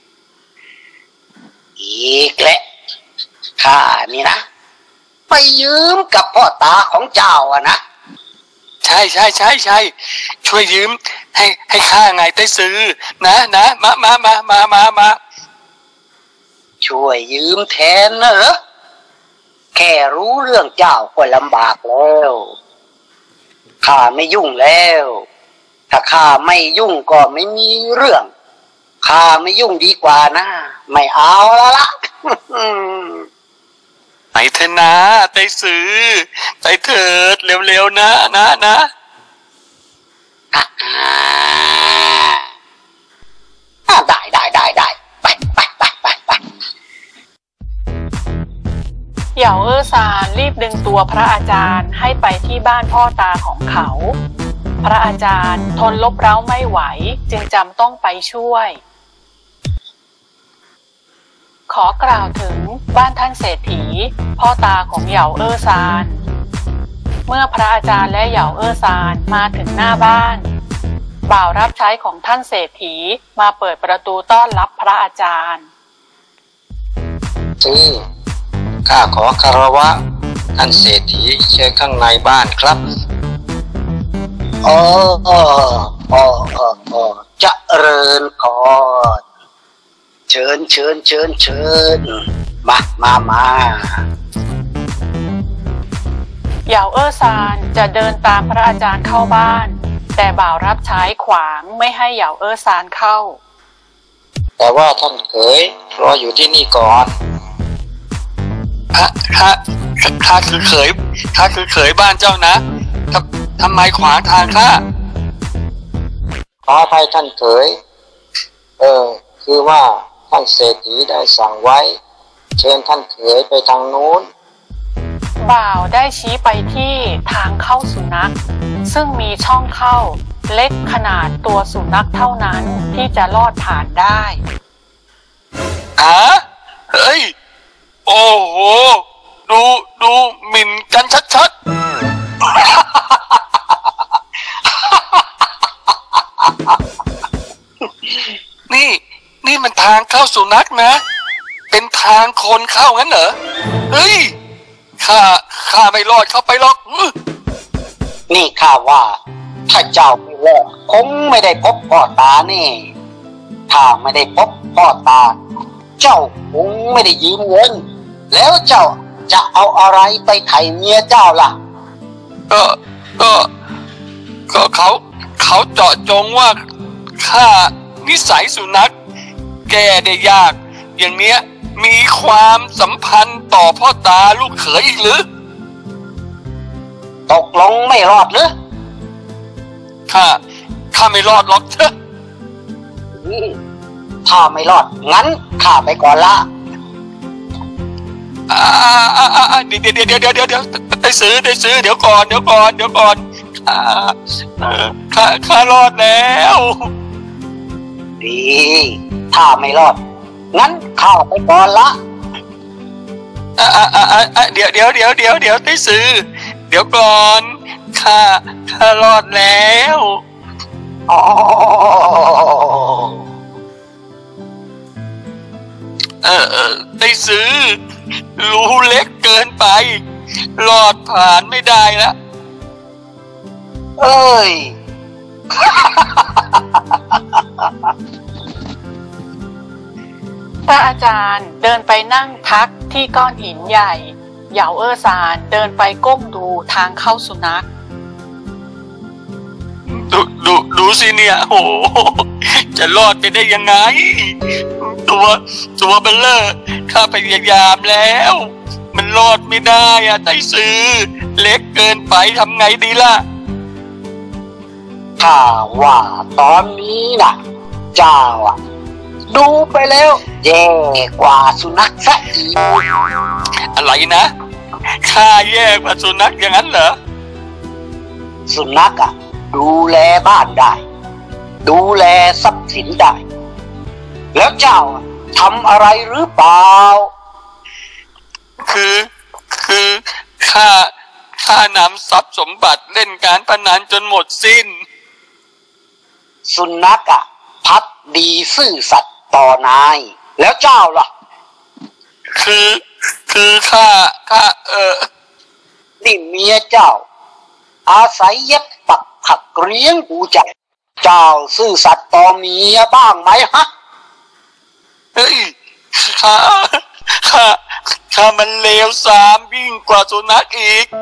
อีกแหละข้านี่นะไปยืมกับพ่อตาของเจ้าอะนะใช่ช่วยยืมให้ข้าไงได้ซื้อนะมาช่วยยืมแทนเนอะแค่รู้เรื่องเจ้าก็ลำบากแล้วข้าไม่ยุ่งแล้วถ้าข้าไม่ยุ่งก็ไม่มีเรื่องข้าไม่ยุ่งดีกว่านะไม่เอาละไปเถอะนะได้ซื้อไปเถิดเร็วๆนะได้ไปเหยาซานรีบดึงตัวพระอาจารย์ให้ไปที่บ้านพ่อตาของเขาพระอาจารย์ทนลบเร้าไม่ไหวจึงจำต้องไปช่วยขอกล่าวถึงบ้านท่านเศรษฐีพ่อตาของเหยาซานเมื่อพระอาจารย์และเหยาซานมาถึงหน้าบ้านบ่าวรับใช้ของท่านเศรษฐีมาเปิดประตูต้อนรับพระอาจารย์ข้าขอคารวะท่านเศรษฐีเชิญข้างในบ้านครับเจริญพรเชิญมาเหยาซานจะเดินตามพระอาจารย์เข้าบ้านแต่บ่าวรับใช้ขวางไม่ให้เหยาซานเข้าแต่ว่าท่านเขยรออยู่ที่นี่ก่อนข้าคือเขยบ้านเจ้านะทำไมขวางทางข้าขออภัยท่านเขยคือว่าท่านเศรษฐีได้สั่งไว้เชิญท่านเขยไปทางนู้นบ่าวได้ชี้ไปที่ทางเข้าสุนัขซึ่งมีช่องเข้าเล็กขนาดตัวสุนัขเท่านั้นที่จะลอดผ่านได้เฮ้ยโอ้โหดูหมิ่นกันชัดๆนี่มันทางเข้าสุนัขนะเป็นทางคนเข้างั้นเหรอเฮ้ยข้าไม่รอดเข้าไปหรอกนี่ข้าว่าถ้าเจ้าไม่รอดคงไม่ได้พบพ่อตานี่ถ้าไม่ได้พบพ่อตาเจ้าคงไม่ได้ยืมเงินแล้วเจ้าจะเอาอะไรไปไถ่เมียเจ้าล่ะก็เขาเจาะจงว่าข้านิสัยสุนัขแก้ได้ยากอย่างเนี้ยมีความสัมพันธ์ต่อพ่อตาลูกเขยอีกหรือตกลงไม่รอดหรือข้าไม่รอดหรอกเถอะถ้าไม่รอดงั้นข้าไปก่อนละเดี๋ยวได้ซื้อเดี๋ยวก่อนข้ารอดแล้วดีถ้าไม่รอดงั้นข้าไปก่อนละเดี๋ยวได้ซื้อเดี๋ยวก่อนข้ารอดแล้วได้ซื้อรูเล็กเกินไปรอดผ่านไม่ได้แล้วพระอาจารย์เดินไปนั่งพักที่ก้อนหินใหญ่เหยาซานเดินไปก้มดูทางเข้าสุนัขดูสิเนี่ยโหจะรอดไปได้ยังไงตัวเบลเลอร์ข้าพยายามแล้วมันรอดไม่ได้อะไต้ซื้อเล็กเกินไปทำไงดีล่ะถ้าว่าตอนนี้นะเจ้าดูไปแล้วแย่กว่าสุนัขซะอีกอะไรนะข้าแย่กว่าสุนัขอย่างนั้นเหรอสุนัขดูแลบ้านได้ดูแลทรัพย์สินได้แล้วเจ้าทำอะไรหรือเปล่าคือข้านำทรัพย์สมบัติเล่นการพนันจนหมดสิ้นสุนัขพักดีซื่อสัตย์ต่อนายแล้วเจ้าล่ะคือข้านี่เมียเจ้าอาศัยเย็บปักถักเลี้ยงดูใจเจ้าซื่อสัตย์ต่อเมียบ้างไหมฮะเฮ้ยข้ามันเลวทรามยิ่งกว่าสุนัขอีก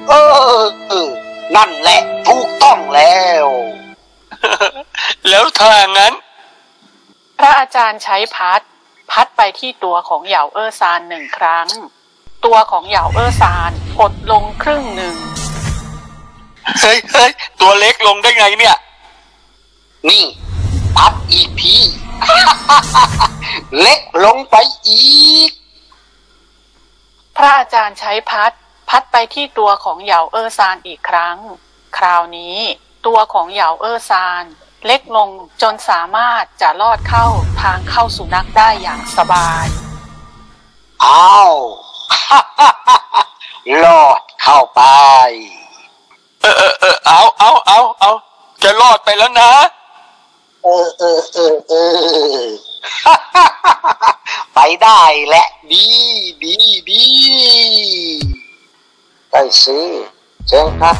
นั่นแหละถูกต้องแล้วแล้วถ้างั้นพระอาจารย์ใช้พัดไปที่ตัวของเหยาเออซานหนึ่งครั้งตัวของเหยาเออซานหดลงครึ่งหนึ่งเฮ้ยตัวเล็กลงได้ไงเนี่ยนี่พัดอีกทีเล็กลงไปอีกพระอาจารย์ใช้พัดไปที่ตัวของเหยาเออซานอีกครั้งคราวนี้ตัวของเหยาเออซานเล็กลงจนสามารถจะลอดเข้าทางเข้าสุนัขได้อย่างสบายอ้าวลอดเข้าไปเอาจะรอดไปแล้วนะไปได้แหละดีได้สิเชิญครับ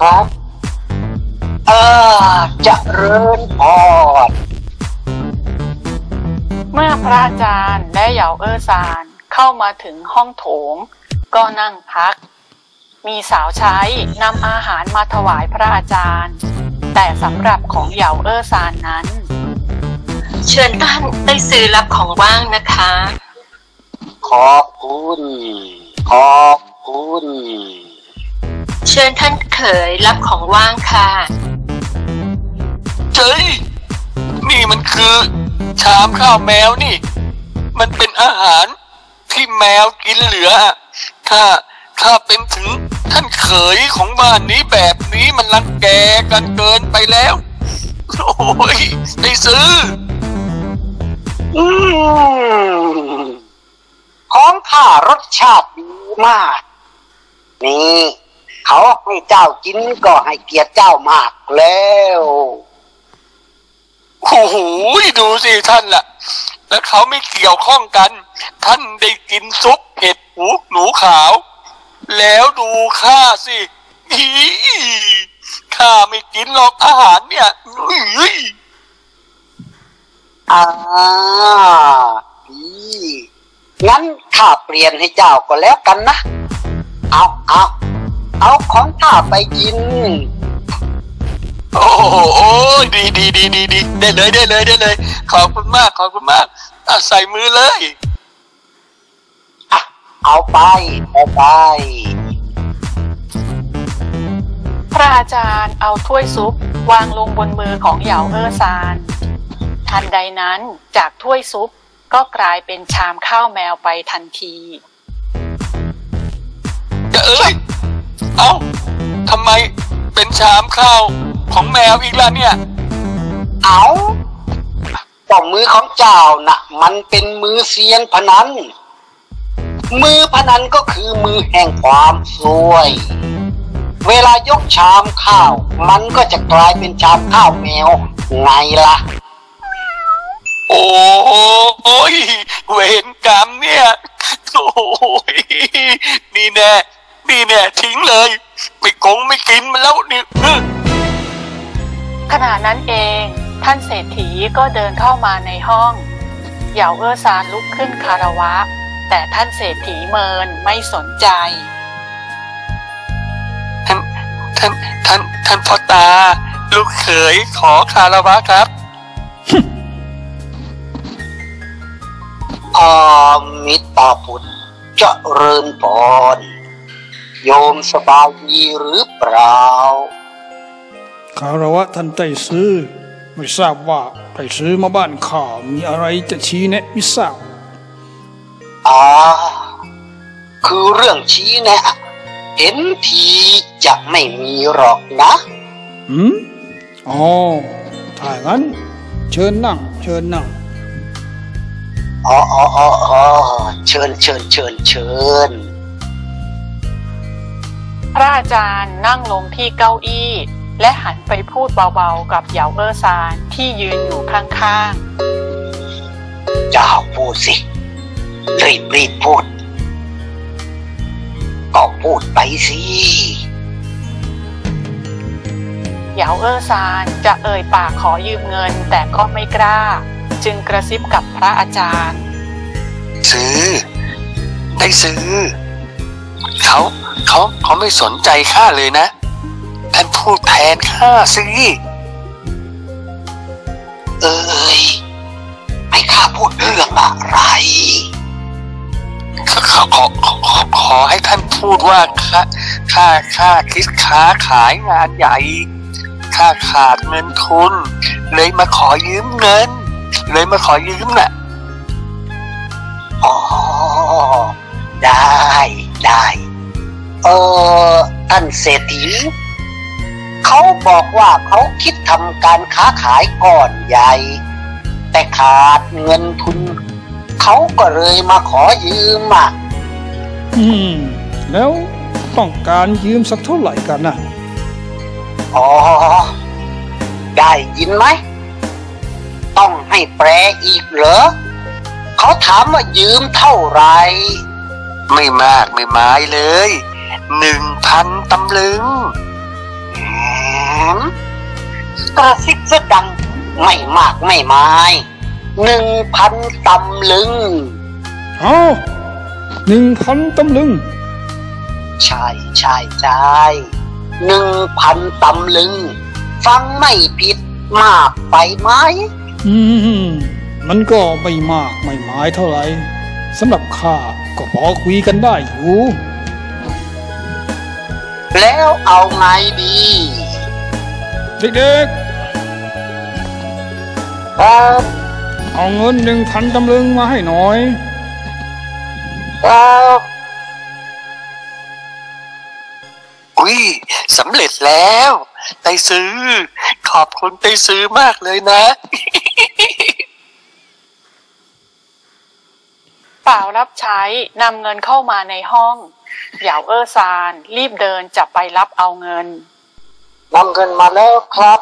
จะเริญพรเมื่อพระอาจารย์และเหยาเออซานเข้ามาถึงห้องโถงก็นั่งพักมีสาวใช้นำอาหารมาถวายพระอาจารย์แต่สำหรับของเหยาเออซานนั้นเชิญท่านได้ซื้อรับของว่างนะคะขอบคุณเชิญท่านเขยรับของว่างค่ะเจ้ยนี่มันคือชามข้าวแมวนี่มันเป็นอาหารที่แมวกินเหลือถ้าเป็นถึงท่านเขยของบ้านนี้แบบนี้มันรังแกกันเกินไปแล้วโอ้ยได้ซื้อของข้ารสชาติดีมากนี่เขาให้เจ้ากินก็ให้เกียรติเจ้ามากแล้วโอ้โหดูสิท่านล่ะแล้วเขาไม่เกี่ยวข้องกันท่านได้กินซุปเห็ดหูหนูขาวแล้วดูข้าสิข้าไม่กินหรอกอาหารเนี่ยงั้นข้าเปลี่ยนให้เจ้าก็แล้วกันนะเอาของข้าไปกินโอ้โหดีได้เลยขอบคุณมากใส่มือเลยเอาไปพระอาจารย์เอาถ้วยซุปวางลงบนมือของเหยาเออซานทันใดนั้นจากถ้วยซุปก็กลายเป็นชามข้าวแมวไปทันทีทำไมเป็นชามข้าวของแมวอีกล่ะเนี่ยต่อมือของเจ้าน่ะมันเป็นมือเซียนพนันมือพนันก็คือมือแห่งความซวยเวลายกชามข้าวมันก็จะกลายเป็นชามข้าวแมวไงล่ะโอ้ยเวรกรรมเนี่ยโอ้ยนี่แน่ทิ้งเลยไม่กินมันแล้วนี่ขณะนั้นเองท่านเศรษฐีก็เดินเข้ามาในห้องเหยาเออซานลุกขึ้นคารวะแต่ท่านเศรษฐีเมินไม่สนใจท่านพ่อตาลูกเขยขอคารวะครับมิตรพุทธเจริญพรโยมสบายดีหรือเปล่าคารวะท่านไต้ซื่อไม่ทราบว่าไปซื้อมาบ้านข้ามีอะไรจะชี้แนะไม่ทราบคือเรื่องชี้แนะเห็นทีจะไม่มีหรอกนะถ้างั้นเชิญนั่งเชิญพระอาจารย์นั่งลงที่เก้าอี้และหันไปพูดเบาๆกับเหยาเอ้อซานที่ยืนอยู่ข้างๆเจ้าพูดสิรีบพูดก็พูดไปสิเหยาเอ้อซานจะเอ่ยปากขอยืมเงินแต่ก็ไม่กล้าจึงกระซิบกับพระอาจารย์ได้ซื้อเขาไม่สนใจข้าเลยนะท่านพูดแทนข้าสิให้ข้าพูดเรื่องอะไรขอให้ท่านพูดว่าข้าคิดค้าขายงานใหญ่ข้าขาดเงินทุนเลยมาขอยืมเงินน่ะได้ท่านเศรษฐีเขาบอกว่าเขาคิดทำการค้าขายก่อนใหญ่แต่ขาดเงินทุนเขาก็เลยมาขอยืมแล้วต้องการยืมสักเท่าไหร่กันนะได้ยินไหมต้องให้แปลอีกเหรอเขาถามว่ายืมเท่าไหร่ไม่มากไม่ไม้เลย 1,000 ตำลึงกระซิบซะดังไม่มากไม่ไม้ 1,000 ตำลึง 1,000 ตำลึงใช่ 1,000 ตำลึงฟังไม่ผิดมากไปไหมมันก็ไม่มากไม่หมายเท่าไหร่สำหรับข้าก็พอคุยกันได้อยู่แล้วเอาไงดีเด็กๆเอาเงิน 1,000 ตำลึงมาให้หน่อยสำเร็จแล้วไต้ซื้อขอบคุณไต้ซื้อมากเลยนะเปล่ารับใช้นำเงินเข้ามาในห้องเหยาเอ้อซานรีบเดินจะไปรับเอาเงินนำเงินมาแล้วครับ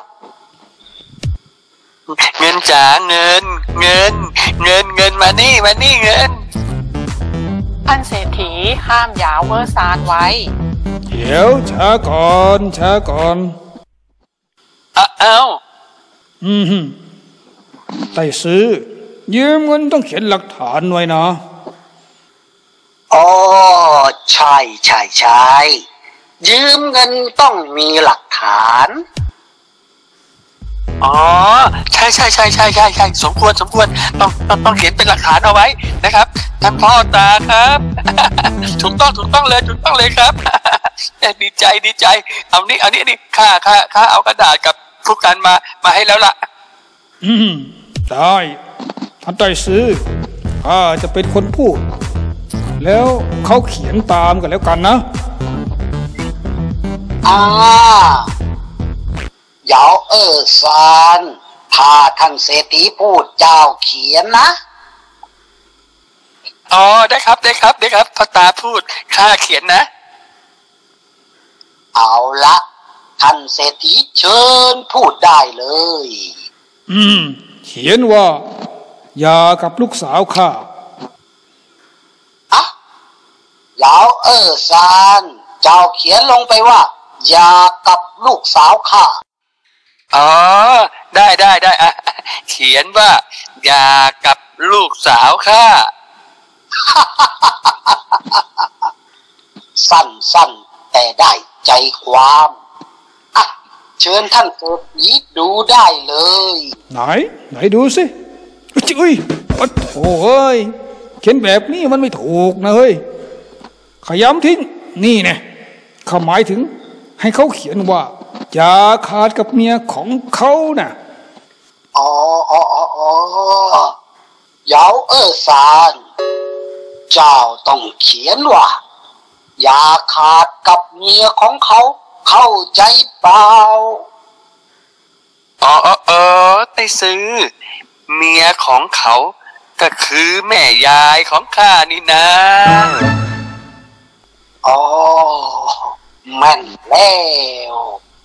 เงินจ๋าเงินมานี่เงินท่านเศรษฐีห้ามเหยาเอ้อซานไว้เดี๋ยวช้าก่อนไต้ซื้อยืมเงินต้องเขียนหลักฐานไว้นะใช่ยืมเงินต้องมีหลักฐานใช่สมควรต้องเขียนเป็นหลักฐานเอาไว้นะครับท่านพ่อตาครับถูกต้องเลยครับดีใจเอานี่ข้าเอากระดาษกับผู้กันมาให้แล้วล่ะได้ท่านไต้ซื้อข้าจะเป็นคนพูดแล้วเขาเขียนตามกันแล้วกันนะเหยาเอ้อซานถ้าท่านเศรษฐีพูดเจ้าเขียนนะได้ครับพ่อตาพูดข้าเขียนนะเอาละท่านเศรษฐีเชิญพูดได้เลยเขียนว่าอย่ากับลูกสาวข้าเหยาเอ้อซานเจ้าเขียนลงไปว่าอย่ากับลูกสาวข้าได้เขียนว่าอย่ากับลูกสาวข้าสั้นแต่ได้ใจความเชิญท่านเศรษฐีดูได้เลยไหนดูสิอุ้ยโอ้เฮ้ยเขียนแบบนี้มันไม่ถูกนะเฮ้ยขย้ำทิ้งนี่เนี่ยเขาหมายถึงให้เขาเขียนว่าอย่าขาดกับเมียของเขาน่ะอ๋อเหยาซานเจ้าต้องเขียนว่าอย่าขาดกับเมียของเขาเข้าใจเปล่าไต้ซื้อเมียของเขาก็คือแม่ยายของข้านี่นะอ๋อแม่นแล้ว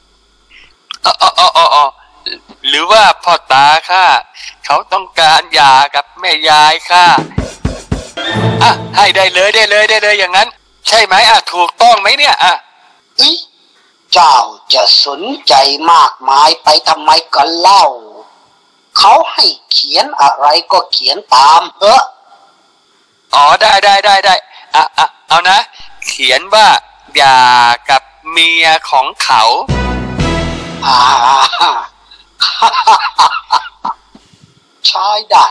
หรือว่าพ่อตาข้าเขาต้องการหย่ากับแม่ยายข้าให้ได้เลยอย่างนั้นใช่ไหมถูกต้องไหมเนี่ยเจ้าจะสนใจมากมายไปทำไมกันเล่าเขาให้เขียนอะไรก็เขียนตามเถอะได้เอานะเขียนว่าหย่ากับเมียของเขาใช้ได้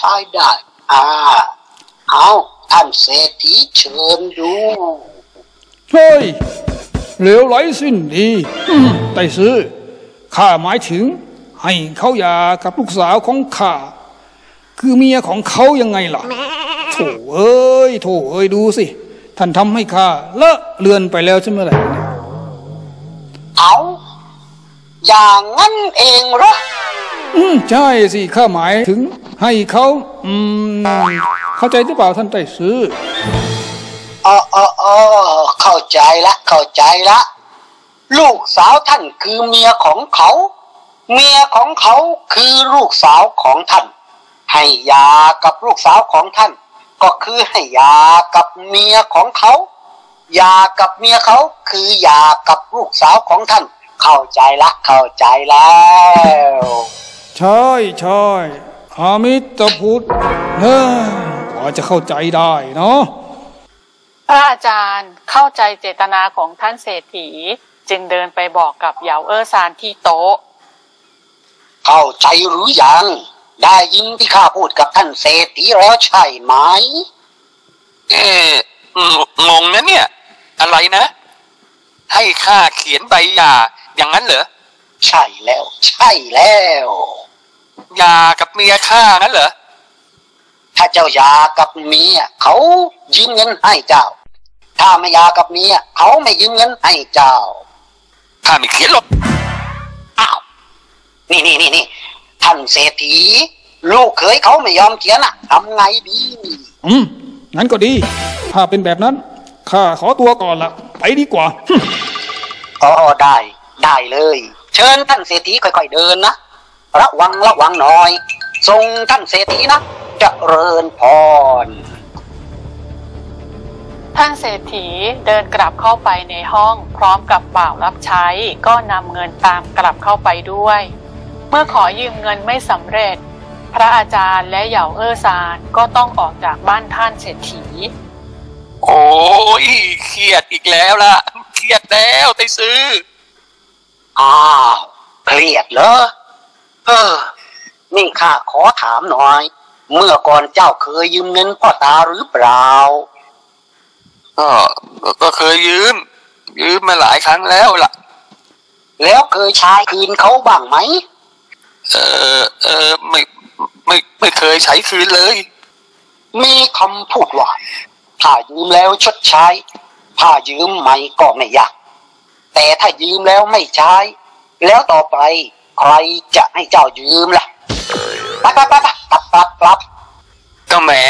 เอาท่านเศรษฐีเชิญดูเฮ้ยเหลวไหลสิ้นดีไต้ซื้อข้าหมายถึงให้เขาหย่ากับลูกสาวของข้าคือเมียของเขายังไงล่ะโถ่เอ้ยดูสิท่านทำให้ข้าเลอะเลือนไปแล้วใช่ไหมล่ะเอาอย่างนั้นเองเหรอใช่สิข้าหมายถึงให้เขาเข้าใจหรือเปล่าท่านไต้ซื้อเข้าใจละลูกสาวท่านคือเมียของเขาเมียของเขาคือลูกสาวของท่านให้หย่ากับลูกสาวของท่านก็คือให้หย่ากับเมียของเขาหย่ากับเมียเขาคือหย่ากับลูกสาวของท่านเข้าใจแล้วใช่อามิตรพุทธกว่าจะเข้าใจได้เนาะพระอาจารย์เข้าใจเจตนาของท่านเศรษฐีจึงเดินไปบอกกับเหยาซานที่โต๊ะเข้าใจหรือยังได้ยินที่ข้าพูดกับท่านเศรษฐีแล้วใช่ไหมงงนะเนี่ยอะไรนะให้ข้าเขียนใบหย่าอย่างนั้นเหรอใช่แล้วหย่ากับเมียข้างั้นเหรอถ้าเจ้าหย่ากับเมียเขายืมเงินให้เจ้าถ้าไม่หย่ากับเมียเขาไม่ยืมเงินให้เจ้าข้าไม่เขียนหรอกอ้าวนี่ท่านเศรษฐีลูกเขยเขาไม่ยอมเขียนทำไงดีงั้นก็ดีถ้าเป็นแบบนั้นข้าขอตัวก่อนละไปดีกว่าได้เลยเชิญท่านเศรษฐีค่อยๆเดินนะระวังหน่อยทรงท่านเศรษฐีนะเจริญพรท่านเศรษฐีเดินกลับเข้าไปในห้องพร้อมกับบ่าวรับใช้ก็นำเงินตามกลับเข้าไปด้วยเมื่อขอยืมเงินไม่สำเร็จพระอาจารย์และเหยาซานก็ต้องออกจากบ้านท่านเศรษฐีโอ้ยเครียดอีกแล้วล่ะเครียดแล้วไต้ซื้อเครียดเหรอนี่ข้าขอถามหน่อยเมื่อก่อนเจ้าเคยยืมเงินพ่อตาหรือเปล่าก็เคยยืมมาหลายครั้งแล้วล่ะแล้วเคยใช้คืนเขาบ้างไหมไม่เคยใช้คืนเลยมีคำพูดว่าถ้ายืมแล้วชดใช้ถ้ายืมใหม่ก็ไม่ยากแต่ถ้ายืมแล้วไม่ใช้แล้วต่อไปใครจะให้เจ้ายืมล่ะไปกลับก็แหม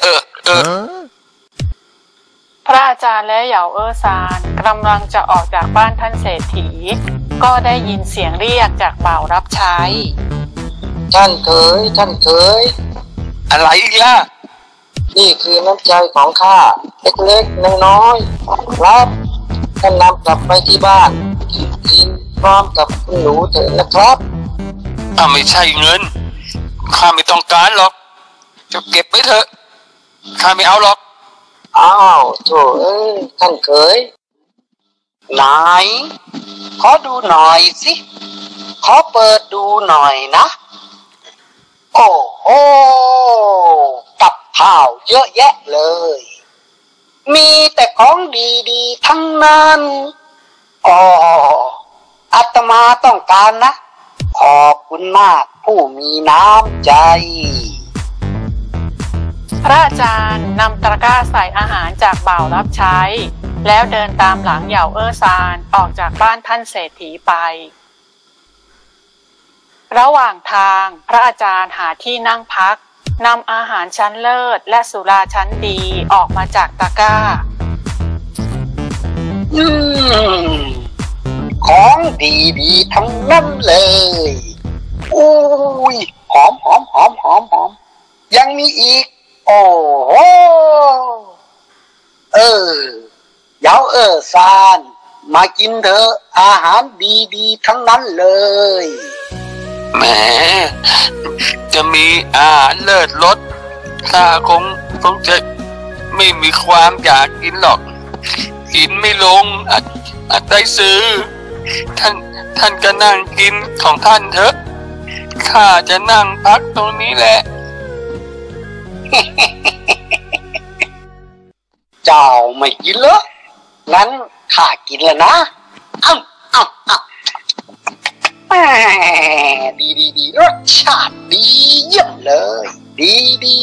พระอาจารย์และเหยาซานกำลังจะออกจากบ้านท่านเศรษฐีก็ได้ยินเสียงเรียกจากบ่าวรับใช้ท่านเคยอะไรอีกล่ะนี่คือน้ำใจของข้าเล็กๆน้อยๆครับท่านนำกลับไปที่บ้านกินพร้อมกับคุณหนูเถอะนะครับไม่ใช่เงินข้าไม่ต้องการหรอกจะเก็บไว้เถอะข้าไม่เอาหรอกอ้าวโถ่ท่านเคยไหนขอดูหน่อยสิขอเปิดดูหน่อยนะโอ้โหกับข้าวเยอะแยะเลยมีแต่ของดีๆทั้งนั้นอาตมาต้องการนะขอบคุณมากผู้มีน้ำใจพระอาจารย์นำตะกร้าใส่อาหารจากบ่าวรับใช้แล้วเดินตามหลังเหย่าเอ้อซานออกจากบ้านท่านเศรษฐีไประหว่างทางพระอาจารย์หาที่นั่งพักนำอาหารชั้นเลิศและสุราชั้นดีออกมาจากตะกร้าของดีๆทั้งนั้นเลยอุ้ยหอมยังมีอีกโอ้โหเหย่าเอ้อซานมากินเถอะอาหารดีๆทั้งนั้นเลยแหมจะมีอาหารเลิศรสข้าคงจะไม่มีความอยากกินหรอกกินไม่ลงอาจได้ซื้อท่านก็นั่งกินของท่านเถอะข้าจะนั่งพักตรงนี้แหละเจ้าไม่กินเหรองั้นข้ากินแล้วนะดีรสชาติดีเยี่ยมเลยดี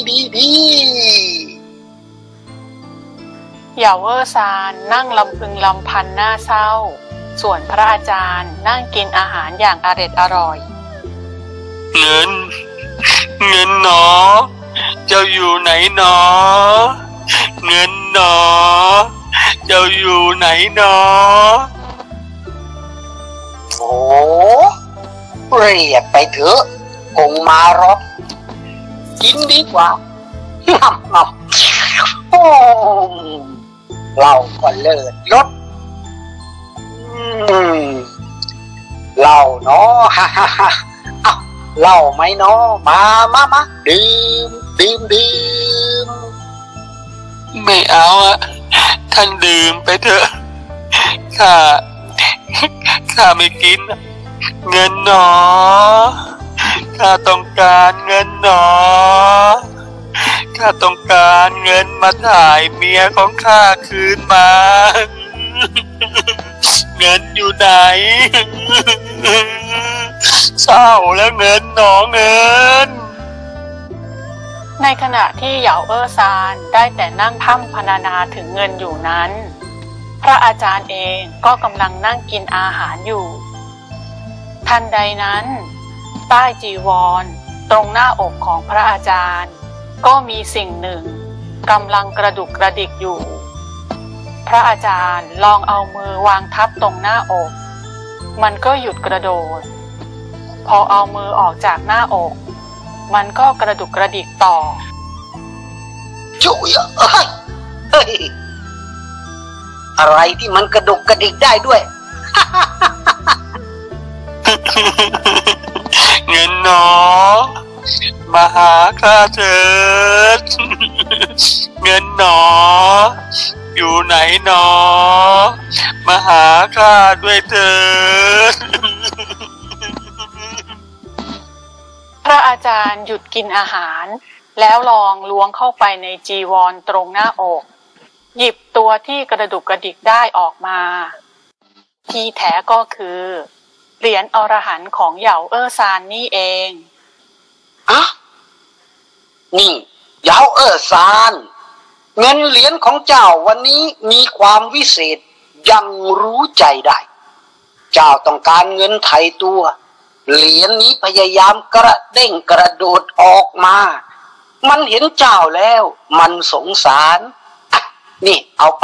เหย่าเอ้อซานนั่งลำพึงลำพันหน้าเศร้าส่วนพระอาจารย์นั่งกินอาหารอย่างอร่อยเงินหนอเจ้าอยู่ไหนหนอเงินหนอเจ้าอยู่ไหนหนอโอ้เรียกไปเถอะคงมาหรอกกินดีกว่าเราก็เลิศรสเหล้าเนาะเหล้าไหมเนาะมาดื่มไม่เอาอะท่านดื่มไปเถอะข้าไม่กินเงินหนอข้าต้องการเงินหนอข้าต้องการเงินมาถ่ายเมียของข้าคืนมาเงินอยู่ไหนเศร้าแล้วเงินหนอเงินในขณะที่เหย่าเอ้อซานได้แต่นั่งพร่ำพรรณนาถึงเงินอยู่นั้นพระอาจารย์เองก็กำลังนั่งกินอาหารอยู่ทันใดนั้นใต้จีวรตรงหน้าอกของพระอาจารย์ก็มีสิ่งหนึ่งกำลังกระดุกกระดิกอยู่พระอาจารย์ลองเอามือวางทับตรงหน้าอกมันก็หยุดกระโดดพอเอามือออกจากหน้าอกมันก็กระดุกกระดิกต่อจุยเฮ้ยอะไรที่มันกระดุกกระดิกได้ด้วยเงินหนอมาหาข้าเถิดเงินหนออยู่ไหนหนอมาหาข้าด้วยเถิดพระอาจารย์หยุดกินอาหารแล้วลองล้วงเข้าไปในจีวรตรงหน้าอกหยิบตัวที่กระดุกกระดิกได้ออกมาที่แท้ก็คือเหรียญอรหันต์ของเหย่าเอ้อซานนี่เองนี่เหย่าเอ้อซานเงินเหรียญของเจ้าวันนี้มีความวิเศษยังรู้ใจได้เจ้าต้องการเงินไถ่ตัวเหรียญนี้พยายามกระเด้งกระโดดออกมามันเห็นเจ้าแล้วมันสงสารนี่เอาไป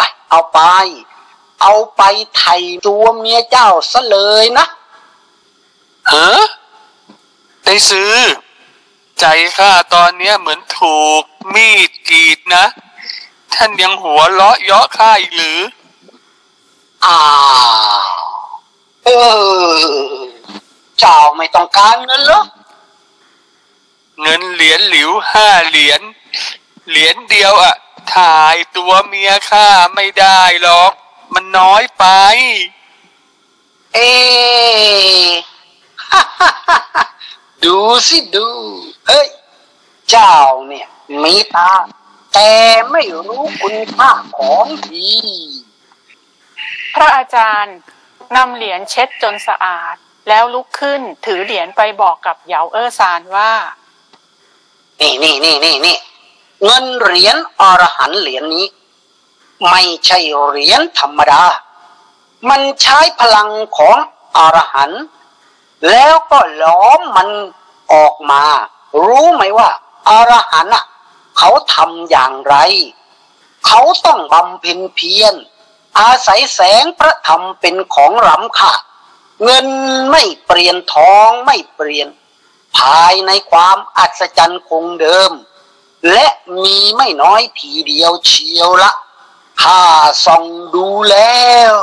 ไถ่ตัวเมียเจ้าซะเลยนะได้ซื้อใจข้าตอนเนี้ยเหมือนถูกมีดกรีดนะท่านยังหัวเราะเยาะข้าอีกหรือเจ้าไม่ต้องการเงินเหรอเงินเหรียญหลิว5 เหรียญเดียวอะถ่ายตัวเมียข้าไม่ได้หรอกมันน้อยไปดูสิดูเฮ้ยเจ้าเนี่ยมีตาแต่ไม่รู้คุณค่าของดีพระอาจารย์นำเหรียญเช็ดจนสะอาดแล้วลุกขึ้นถือเหรียญไปบอกกับเหยาเออซานว่านี่เงินเหรียญอรหันต์เหรียญนี้ไม่ใช่เหรียญธรรมดามันใช้พลังของอรหันต์แล้วก็ล้อมมันออกมารู้ไหมว่าอรหันต์เขาทำอย่างไรเขาต้องบำเพ็ญเพียรอาศัยแสงพระธรรมเป็นของล้ำค่าเงินไม่เปลี่ยนทองไม่เปลี่ยนภายในความอัศจรรย์คงเดิมและมีไม่น้อยทีเดียวเชียวละข้าส่องดูแล้ว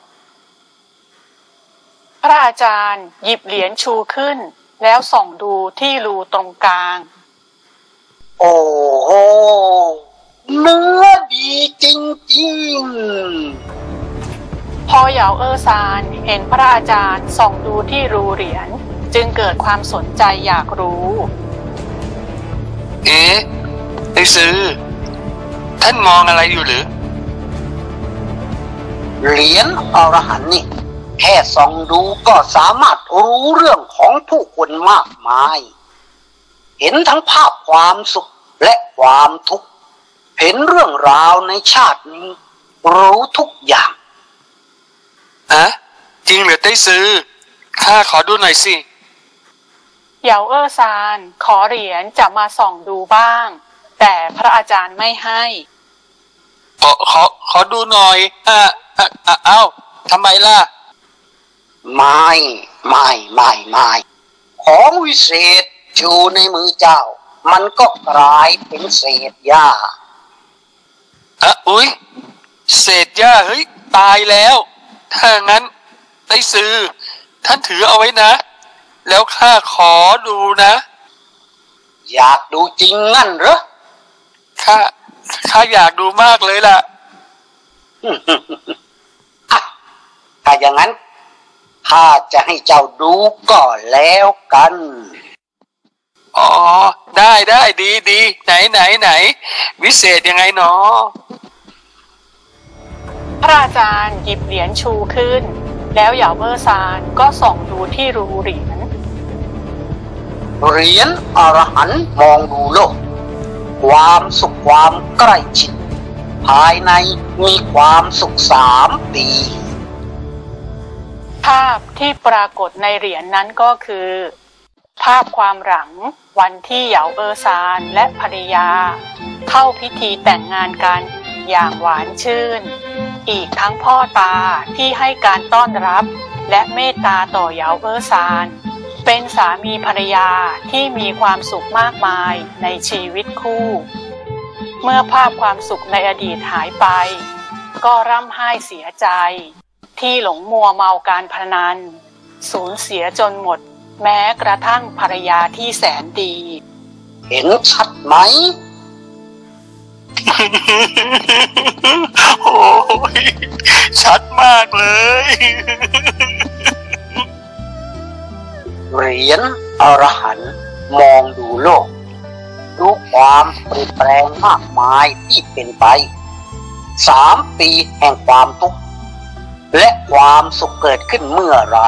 พระอาจารย์หยิบเหรียญชูขึ้นแล้วส่องดูที่รูตรงกลางโอ้โหเนื้อดีจริงๆพอเหยาเออซานเห็นพระอาจารย์ส่องดูที่รูเหรียญจึงเกิดความสนใจอยากรู้ไอ้ซื้อท่านมองอะไรอยู่หรือเหรียญอรหันต์นี่แค่ส่องดูก็สามารถรู้เรื่องของผู้คนมากมายเห็นทั้งภาพความสุขและความทุกข์เห็นเรื่องราวในชาตินี้รู้ทุกอย่างจริงหรือไต้ซื้อข้าขอดูหน่อยสิเหยาเออซานขอเหรียญจะมาส่องดูบ้างแต่พระอาจารย์ไม่ให้ขอดูหน่อยเอ้าทำไมล่ะไม่ของวิเศษอยู่ในมือเจ้ามันก็กลายเป็นเศษหญ้าอุ๊ยเศษหญ้าเฮ้ยตายแล้วถ้างั้นไต้ซื้อท่านถือเอาไว้นะแล้วข้าขอดูนะอยากดูจริงงั้นเหรอข้าอยากดูมากเลยล่ะถ้าอย่างนั้นข้าจะให้เจ้าดูก่อนแล้วกันอ๋อได้ดีไหนวิเศษยังไงหนอพระอาจารย์หยิบเหรียญชูขึ้นแล้วเหยาเออซานก็ส่องดูที่รูเหรียญอรหันต์มองดูโลกความสุขความใกล้ชิดภายในมีความสุข3 ปีภาพที่ปรากฏในเหรียญนั้นก็คือภาพความหลังวันที่เหยาเออซานและภรรยาเข้าพิธีแต่งงานกันอย่างหวานชื่นอีกทั้งพ่อตาที่ให้การต้อนรับและเมตตาต่อเหยาเออซานเป็นสามีภรรยาที่มีความสุขมากมายในชีวิตคู่เมื่อภาพความสุขในอดีตหายไปก็ร่ำไห้เสียใจที่หลงมัวเมาการพนันสูญเสียจนหมดแม้กระทั่งภรรยาที่แสนดีเห็นชัดไหมโอ้ยชัดมากเลยเหรียญอรหันต์มองดูโลกรู้ความเปลี่ยนแปลงมากมายที่เป็นไป3 ปีแห่งความทุกข์และความสุขเกิดขึ้นเมื่อไร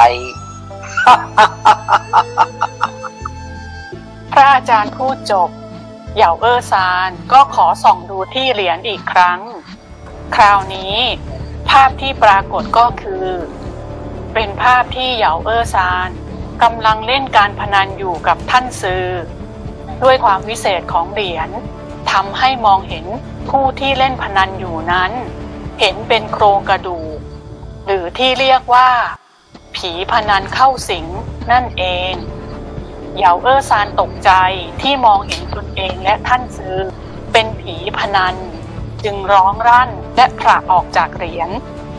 พระอาจารย์พูดจบเหยาเออซานก็ขอส่องดูที่เหรียญอีกครั้งคราวนี้ภาพที่ปรากฏก็คือเป็นภาพที่เหยาเออซานกำลังเล่นการพนันอยู่กับท่านซือด้วยความวิเศษของเหรียญทำให้มองเห็นผู้ที่เล่นพนันอยู่นั้นเห็นเป็นโครงกระดูกหรือที่เรียกว่าผีพนันเข้าสิงนั่นเองเหยาเออซานตกใจที่มองเห็นตนเองและท่านซือเป็นผีพนันจึงร้องรั่นและผละออกจากเหรียญ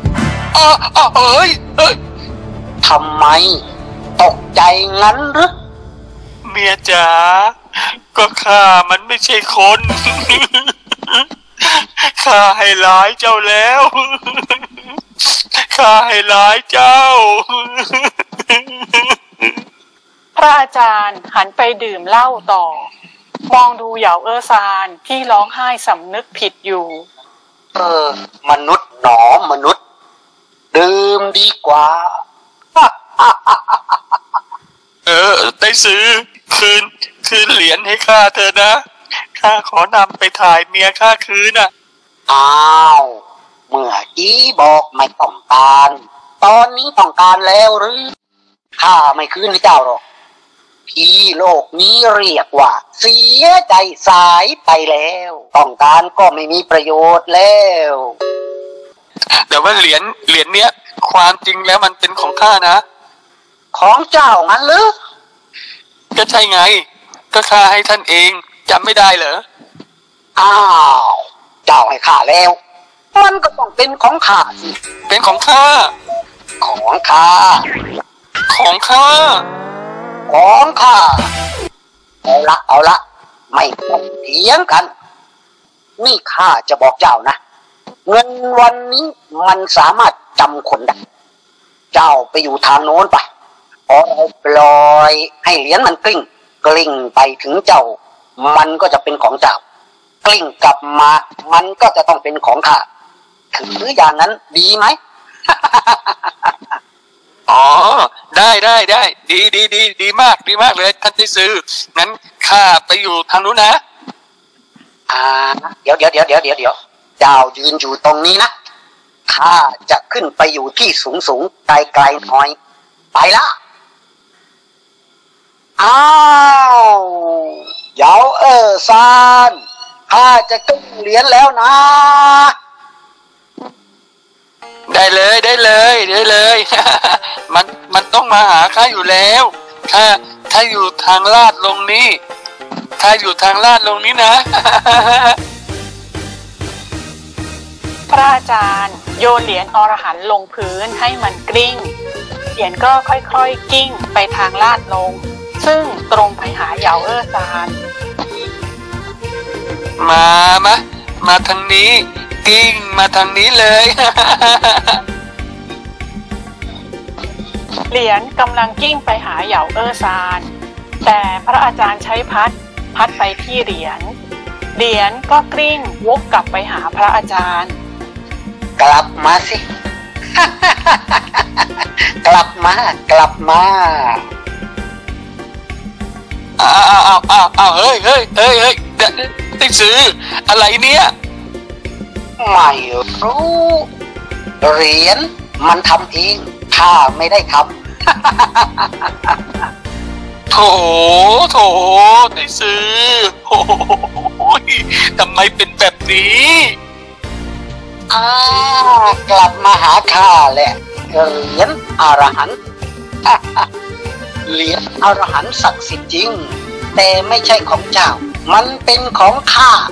ทำไมตกใจงั้นหรือเมียจ๋าก็ข้ามันไม่ใช่คนข้าให้ร้ายเจ้าแล้วข้าให้ร้ายเจ้าพระอาจารย์หันไปดื่มเหล้าต่อมองดูเหยาเออซานที่ร้องไห้สำนึกผิดอยู่มนุษย์หนอมนุษย์ดื่มดีกว่าได้ซื้อคืนเหรียญให้ข้าเธอนะข้าขอนำไปถ่ายเมียข้าคืนน่ะอ้าวเมื่อกี้บอกไม่ต้องการตอนนี้ต้องการแล้วหรือข้าไม่คืนให้เจ้าหรอกพี่โลกนี้เรียกว่าเสียใจสายไปแล้วต้องการก็ไม่มีประโยชน์แล้วแต่ว่าเหรียญเนี้ยความจริงแล้วมันเป็นของข้านะของเจ้างั้นหรือก็ใช่ไงก็ข้าให้ท่านเองจำไม่ได้เหรออ้าวเจ้าให้ข้าแล้วมันก็ต้องเป็นของข้าสิเป็นของข้าของข้าของข้าของข้าเอาละไม่ต้องเถียงกันนี่ข้าจะบอกเจ้านะเงินวันนี้มันสามารถจำคนได้เจ้าไปอยู่ทางโน้นไปพอเราปล่อยให้เหรียญมันกลิ้งไปถึงเจ้ามันก็จะเป็นของเจ้ากลิ้งกลับมามันก็จะต้องเป็นของข้าถืออย่างนั้นดีไหมอ๋อได้ดีมากเลยท่านที่ซื้องั้นข้าไปอยู่ทางนู้นนะเดี๋ยวเจ้ายืนอยู่ตรงนี้นะข้าจะขึ้นไปอยู่ที่สูงไกลหน่อยไปละอ้าวเยาซานข้าจะขึ้นเหรียญแล้วนะได้เลย มันต้องมาหาข้าอยู่แล้วถ้าอยู่ทางลาดลงนี้นะพระอาจารย์โยนเหรียญอรหันต์ลงพื้นให้มันกลิ้งเหรียญก็ค่อยๆกิ้งไปทางลาดลงซึ่งตรงไปหาเหยาซานมาทางนี้กิ้งมาทางนี้เลยเหรียญกำลังกิ้งไปหาเหยาซานแต่พระอาจารย์ใช้พัดไปที่เหรียญก็กลิ้งวกกลับไปหาพระอาจารย์กลับมาสิ กลับมาเฮ้ยได้ซื้ออะไรเนี่ยไม่รู้เหรียญมันทำเองข้าไม่ได้ทำโถได้ซื้อโอ้ยทำไมเป็นแบบนี้กลับมาหาข้าแหละเหรียญอรหันต์ เหรียญอรหันต์ศักดิ์สิทธิ์จริงแต่ไม่ใช่ของเจ้ามันเป็นของข้า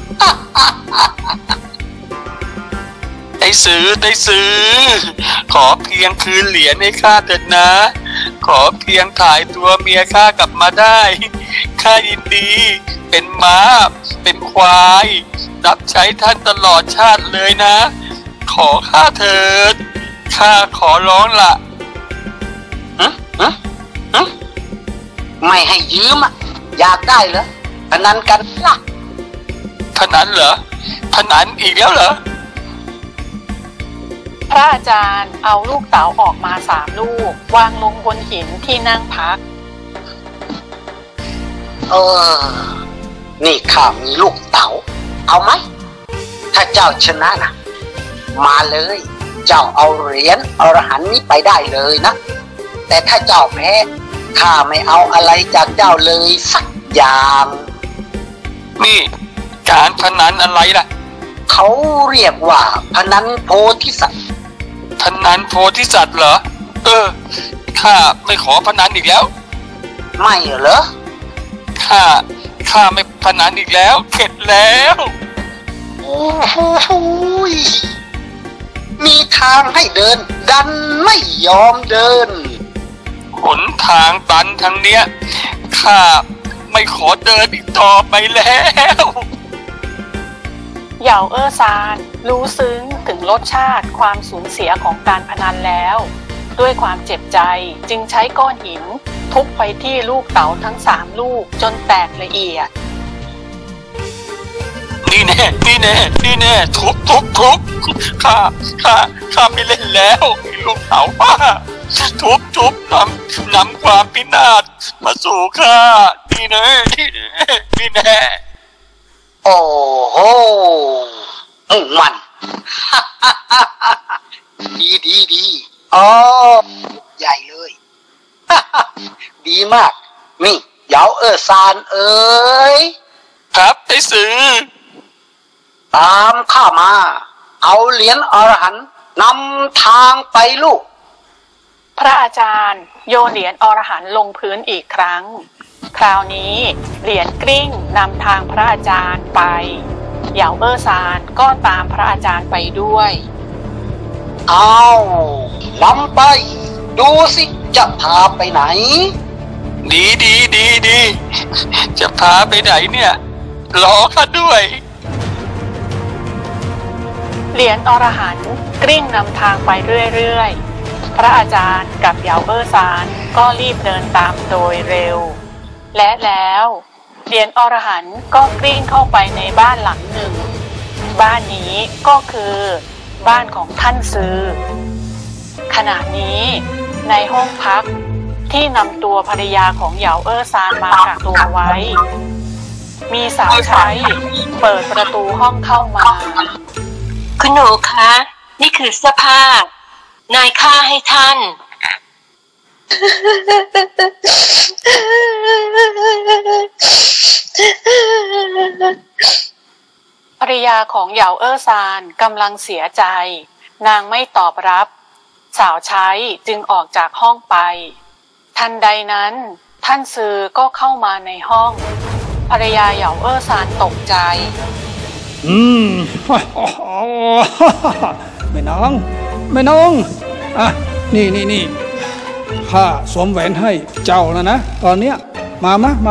ได้ซื้อขอเพียงคืนเหรียญให้ข้าเถิดนะขอเพียงถ่ายตัวเมียข้ากลับมาได้ข้ายินดีเป็นม้าเป็นควายรับใช้ท่านตลอดชาติเลยนะขอข้าเถิดข้าขอร้องละไม่ให้ยืมอยากได้เหรอพนันกันล่ะพนันเหรอพนันอีกแล้วเหรอพระอาจารย์เอาลูกเต๋าออกมา3 ลูกวางลงบนหินที่นั่งพักนี่ข้ามีลูกเต๋าเอาไหมถ้าเจ้าชนะนะมาเลยเจ้าเอาเหรียญอรหันต์นี้ไปได้เลยนะแต่ถ้าเจ้าแพ้ข้าไม่เอาอะไรจากเจ้าเลยสักอย่างนี่การพนันอะไรล่ะเขาเรียกว่าพนันโพธิสัตว์พนันโพธิสัตว์เหรอข้าไม่ขอพนันอีกแล้วไม่เหรอข้าไม่พนันอีกแล้วเข็ดแล้วโอ้โหมีทางให้เดินดันไม่ยอมเดินหนทางตันทางเนี้ยข้าไม่ขอเดินอีกต่อไปแล้วเหยาซานรู้ซึ้งถึงรสชาติความสูญเสียของการพนันแล้วด้วยความเจ็บใจจึงใช้ก้อนหินทุบไปที่ลูกเต๋าทั้ง3 ลูกจนแตกละเอียดนี่แน่ทุบข้าไม่เล่นแล้วลูกเต๋าป้าทุบนำความพินาศมาสู่ข้านี่แน่นี่แน่โอ้โหมัน ดีอ๋อใหญ่เลย ดีมากนี่เหยาซานเอ๋ยครับไอ้สื่อตามข้ามาเอาเหรียญอรหันต์นำทางไปลูกพระอาจารย์โยนเหรียญอรหันต์ลงพื้นอีกครั้งคราวนี้เหรียญกลิ้งนำทางพระอาจารย์ไปเหยาซานก็ตามพระอาจารย์ไปด้วยเอานำไปดูสิจะพาไปไหนดีจะพาไปไหนเนี่ยรอข้าด้วยเหรียญอรหันต์กลิ้งนำทางไปเรื่อยๆพระอาจารย์กับเหยาซานก็รีบเดินตามโดยเร็วและแล้วเหรียญอรหันต์ก็กลิ้งเข้าไปในบ้านหลังหนึ่งบ้านนี้ก็คือบ้านของท่านซือขณะนี้ในห้องพักที่นำตัวภรรยาของเหยาซานมากักตัวไว้มีสาวใช้เปิดประตูห้องเข้ามาคุณหนูคะนี่คือเสื้อผ้านายค่าให้ท่านภรรยาของเหยาซานกำลังเสียใจนางไม่ตอบรับสาวใช้จึงออกจากห้องไปทันใดนั้นท่านซือก็เข้ามาในห้องภรรยาเหยาซานตกใจแม่น้องอ่ะนี่ข้าสวมแหวนให้เจ้าแล้วนะตอนเนี้ยมา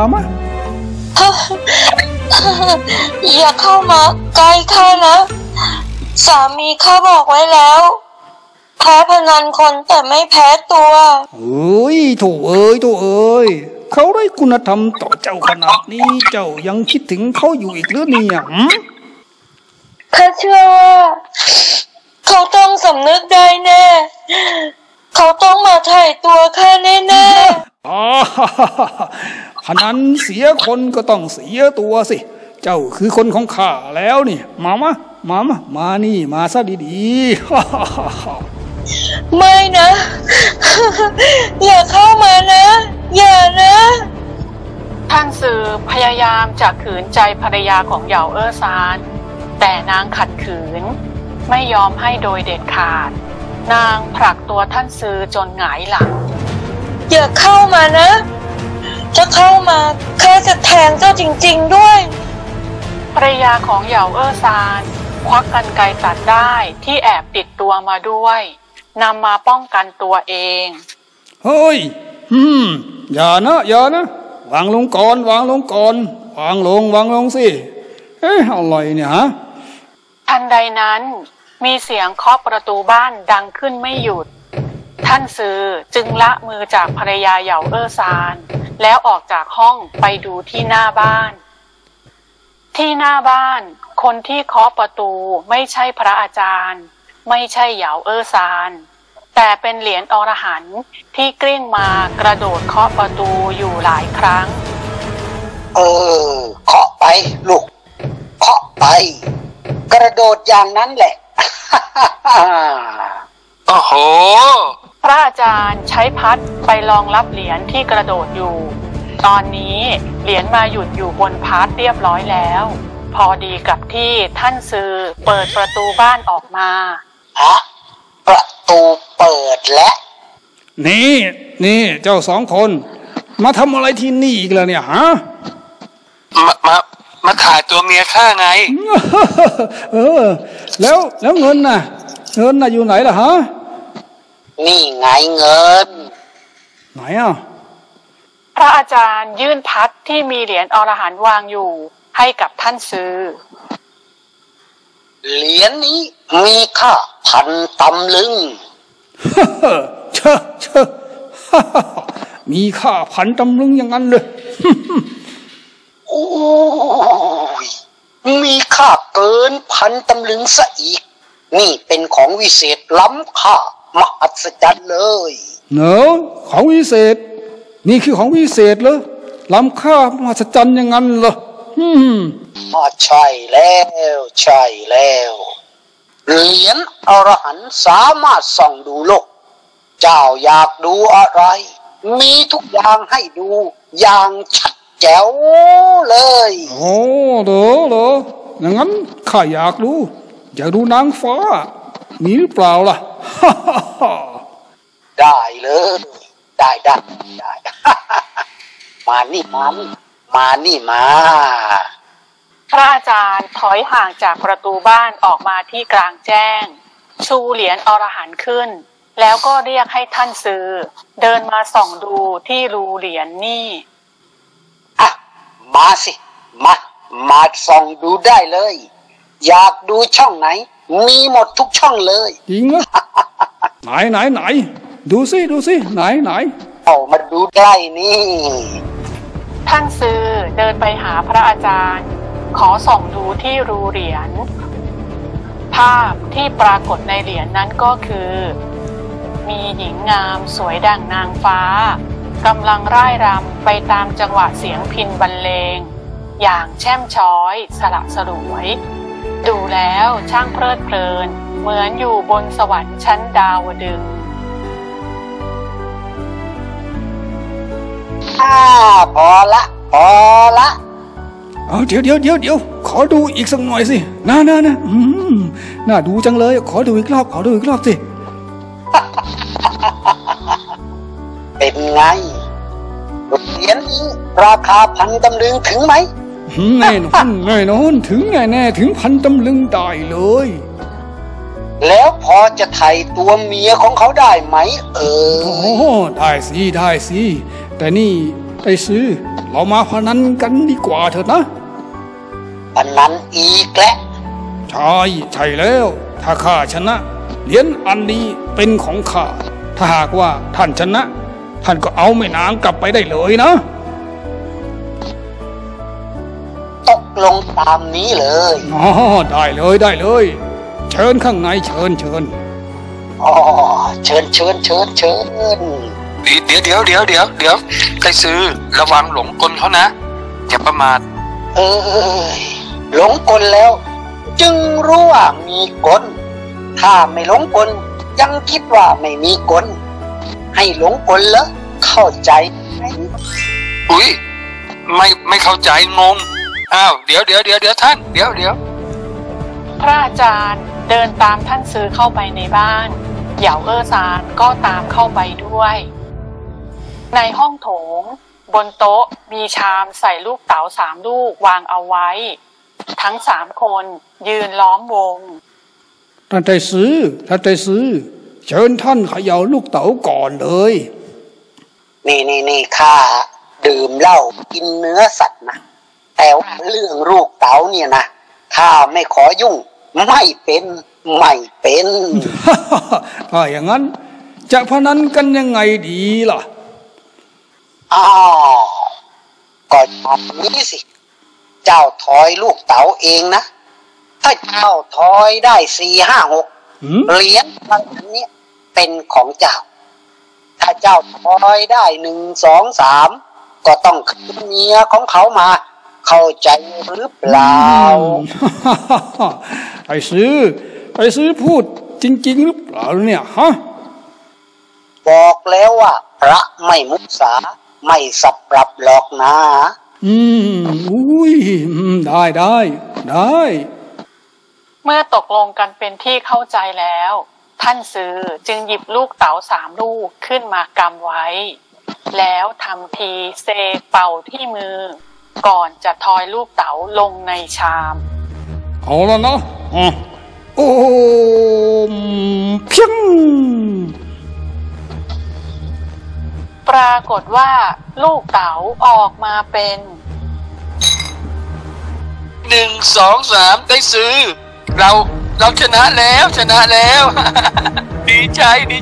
อย่าเข้ามาใกล้ข้านะสามีข้าบอกไว้แล้วแพ้พนันคนแต่ไม่แพ้ตัวโถ่เอ้ยเขาได้คุณธรรมต่อเจ้าขนาดนี้เจ้ายังคิดถึงเขาอยู่อีกหรือเนี่ยข้าเชื่อว่าเขาต้องสำนึกได้แน่เขาต้องมาถ่ายตัวข้าแน่พนันเสียคนก็ต้องเสียตัวสิเจ้าคือคนของข้าแล้วนี่มานี่มาซะดีๆไม่นะอย่าเข้ามานะอย่านะท่านซือพยายามจะขืนใจภรรยาของเหยาซานแต่นางขัดขืนไม่ยอมให้โดยเด็ดขาดนางผลักตัวท่านซือจนหงายหลังอย่าเข้ามานะจะเข้ามาข้าจะแทงเจ้าจริงๆด้วยภรรยาของเหยาซานควักกรรไกรตัดได้ที่แอบติดตัวมาด้วยนำมาป้องกันตัวเองเฮ้ยอย่านะวางลงก่อนวางลงสิอะไรเนี่ยฮะทันใดนั้นมีเสียงเคาะประตูบ้านดังขึ้นไม่หยุดท่านซือจึงละมือจากภรรยาเหยาซานแล้วออกจากห้องไปดูที่หน้าบ้านคนที่เคาะประตูไม่ใช่พระอาจารย์ไม่ใช่เหยาซานแต่เป็นเหรียญอรหันต์ที่กลิ้งมากระโดดเคาะประตูอยู่หลายครั้งเคาะไปลูกเคาะไปกระโดดอย่างนั้นแหละโอ้โหพระอาจารย์ใช้พัดไปรองรับเหรียญที่กระโดดอยู่ตอนนี้เหรียญมาหยุดอยู่บนพัดเรียบร้อยแล้วพอดีกับที่ท่านซือเปิดประตูบ้านออกมาประตูเปิดและนี่เจ้าสองคนมาทำอะไรที่นี่อีกแล้วเนี่ยฮะมาถ่ายตัวเมียข้าไงแล้วเงินน่ะอยู่ไหนล่ะฮะนี่ไงเงินไหนอ่ะพระอาจารย์ยื่นพัดที่มีเหรียญอรหันต์วางอยู่ให้กับท่านซือเหรียญนี้มีค่า1,000 ตำลึงมีค่า1,000 ตำลึงอย่างนั้นเลยโอ้ยมีค่าเกิน1,000 ตำลึงซะอีกนี่เป็นของวิเศษล้ำค่ามหัศจรรย์เลยเนอะของวิเศษนี่คือของวิเศษเหรอล้ำค่ามหัศจรรย์อย่างนั้นเหรอใช่แล้วใช่แล้วเหรียญอรหันต์สามารถส่องดูโลกเจ้าอยากดูอะไรมีทุกอย่างให้ดูอย่างชัดแจ๋วเลยโอ้เหรออย่างนั้นข้าอยากดูนางฟ้ามีหรือเปล่าล่ะได้เลยได้ มานี่มาพระอาจารย์ถอยห่างจากประตูบ้านออกมาที่กลางแจ้งชูเหรียญอรหันต์ขึ้นแล้วก็เรียกให้ท่านซื้อเดินมาส่องดูที่รูเหรียญนี่มาสิมาส่องดูได้เลยอยากดูช่องไหนมีหมดทุกช่องเลยจริงเหรอ ไหนดูสิไหนเอามาดูใกล้นี่ท่านซื้อเดินไปหาพระอาจารย์ขอส่องดูที่รูเหรียญภาพที่ปรากฏในเหรียญนั้นก็คือมีหญิงงามสวยดั่งนางฟ้ากำลังร่ายรำไปตามจังหวะเสียงพิณบรรเลงอย่างแช่มช้อยสละสลวยดูแล้วช่างเพลิดเพลินเหมือนอยู่บนสวรรค์ชั้นดาวดึงส์พอละเดี๋ยวขอดูอีกสักหน่อยสิน่าน่าดูจังเลยขอดูอีกรอบสิเป็นไงเหรียญนี้ราคา1,000 ตำลึงถึงไหมแน่นอนถึงแน่ถึง1,000 ตำลึงได้เลยแล้วพอจะไถ่ตัวเมียของเขาได้ไหมได้สิแต่นี่ไปซื้อเรามาพนันกันดีกว่าเถอะนะพนันอีกแล้วใช่แล้วถ้าข้าชนะเหรียญอันนี้เป็นของข้าถ้าหากว่าท่านชนะท่านก็เอาแม่นางกลับไปได้เลยนะตกลงตามนี้เลยได้เลยเชิญข้างในเชิญเชิญเดี๋ยวใครซื้อระวังหลงกลเขานะอย่าประมาทหลงกลแล้วจึงรู้ว่ามีกลถ้าไม่หลงกลยังคิดว่าไม่มีกลให้หลงกลแล้วเข้าใจไหมอุ๊ยไม่เข้าใจงงอ้าวเดี๋ยวท่านเดี๋ยวพระอาจารย์เดินตามท่านซื้อเข้าไปในบ้านเหยาซานก็ตามเข้าไปด้วยในห้องโถงบนโต๊ะมีชามใส่ลูกเต๋า3 ลูกวางเอาไว้ทั้ง3 คนยืนล้อมวงท่านใจซื้อเชิญท่านเขย่าลูกเต๋าก่อนเลยนี่ข้าดื่มเหล้ากินเนื้อสัตว์นะแต่ว่าเรื่องลูกเต๋าเนี่ยนะข้าไม่ขอยุ่งไม่เป็นถ้าอย่างนั้นจะพนันกันยังไงดีล่ะก็แบบนี้สิเจ้าทอยลูกเต๋าเองนะถ้าเจ้าทอยได้4, 5, 6เหรียญอันนี้เป็นของเจ้าถ้าเจ้าทอยได้1, 2, 3ก็ต้องคืนเมียของเขามาเข้าใจหรือเปล่าไปซื้อพูดจริงๆหรือเปล่าเนี่ยฮะบอกแล้วว่าพระไม่มุสาไม่สับปรับหรอกนะได้เมื่อตกลงกันเป็นที่เข้าใจแล้วท่านซื้อจึงหยิบลูกเต๋า3 ลูกขึ้นมากำไว้แล้วทำทีเซเป่าที่มือก่อนจะทอยลูกเต๋าลงในชามเอาแล้วนะโอ้เพียงปรากฏว่าลูกเต๋าออกมาเป็น 1, 2, 3ได้ซื้อเราชนะแล้วดีใจดี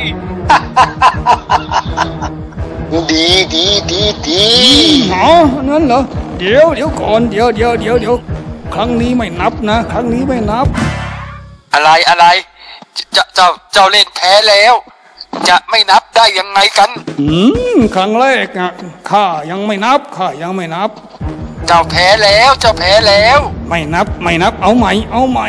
นั่นเหรอเดี๋ยวก่อนเดี๋ยวครั้งนี้ไม่นับนะอะไรเจ้าเล่นแพ้แล้วจะไม่นับได้ยังไงกันครั้งแรกอ่ะข้ายังไม่นับเจ้าแพ้แล้วไม่นับเอาใหม่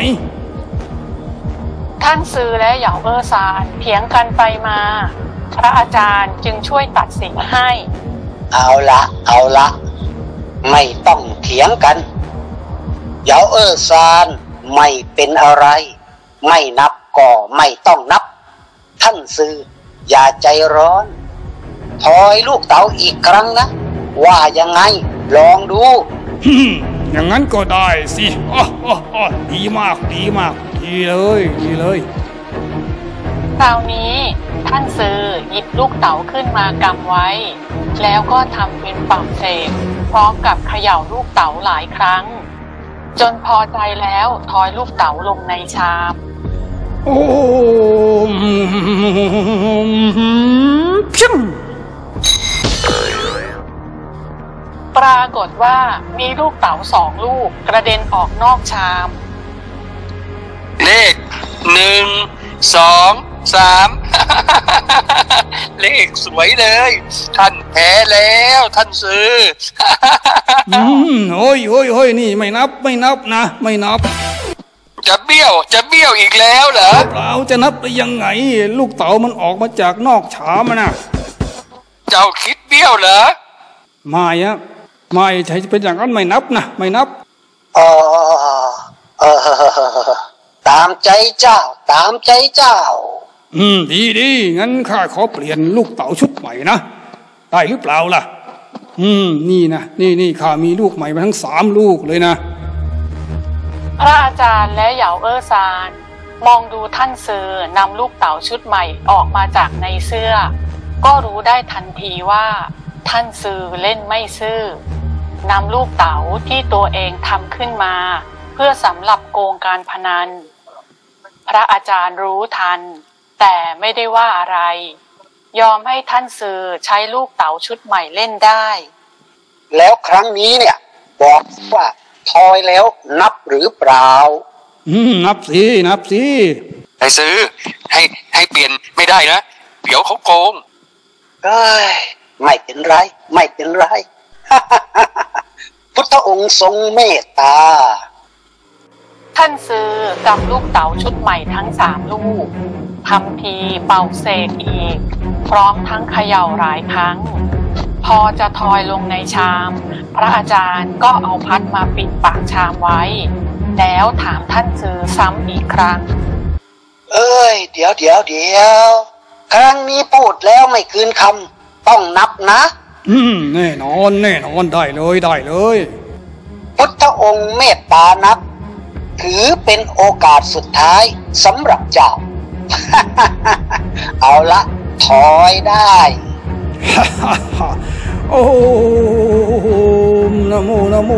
ท่านซือและเหยาเออซานเถียงกันไปมาพระอาจารย์จึงช่วยตัดสินให้เอาละไม่ต้องเถียงกันเหยาเออซานไม่เป็นอะไรไม่นับก็ไม่ต้องนับท่านซืออย่าใจร้อนถอยลูกเต๋าอีกครั้งนะว่ายังไงลองดูอย่างนั้นก็ได้สิดีมากดีเลยคราวนี้ท่านซือหยิบลูกเต๋าขึ้นมากำไว้แล้วก็ทำเป็นปากเสกพร้อมกับเขย่าลูกเต๋าหลายครั้งจนพอใจแล้วทอยลูกเต๋าลงในชามปรากฏว่ามีลูกเต๋า2 ลูกกระเด็นออกนอกชามเลข1 2 3 เลขสวยเลยท่านแพ้แล้วท่านซือโอ้ยนี่ไม่นับนะไม่นับจะเบี้ยวอีกแล้วเหรอเปล่าจะนับได้ยังไงลูกเต๋ามันออกมาจากนอกชามนะเจ้าคิดเบี้ยวเหรอไม่ใช่เป็นอย่างนั้นไม่นับตามใจเจ้าดีงั้นข้าขอเปลี่ยนลูกเต๋าชุดใหม่นะได้หรือเปล่าล่ะนี่นะนี่ข้ามีลูกใหม่มาทั้ง3 ลูกเลยนะพระอาจารย์และเหยาเออซานมองดูท่านซือนำลูกเต๋าชุดใหม่ออกมาจากในเสื้อก็รู้ได้ทันทีว่าท่านซือเล่นไม่ซื่อนำลูกเต๋าที่ตัวเองทำขึ้นมาเพื่อสำหรับโกงการพนันพระอาจารย์รู้ทันแต่ไม่ได้ว่าอะไรยอมให้ท่านซือใช้ลูกเต๋าชุดใหม่เล่นได้แล้วครั้งนี้เนี่ยบอกว่าทอยแล้วนับหรือเปล่านับสิไอ้ซื้อให้เปลี่ยนไม่ได้นะเดี๋ยวเขาโกงไม่เป็นไรพุทธองค์ทรงเมตตาท่านซือกำลูกเต๋าชุดใหม่ทั้ง3 ลูกทำทีเป่าเสกอีกพร้อมทั้งเขย่าหลายครั้งพอจะทอยลงในชามพระอาจารย์ก็เอาพัดมาปิดปากชามไว้แล้วถามท่านซือซ้ำอีกครั้งเดี๋ยวครั้งนี้พูดแล้วไม่คืนคำต้องนับนะแน่นอนได้เลยพุทธองค์เมตตานับถือเป็นโอกาสสุดท้ายสำหรับเจ้า เอาละถอยได้โอ้นะโม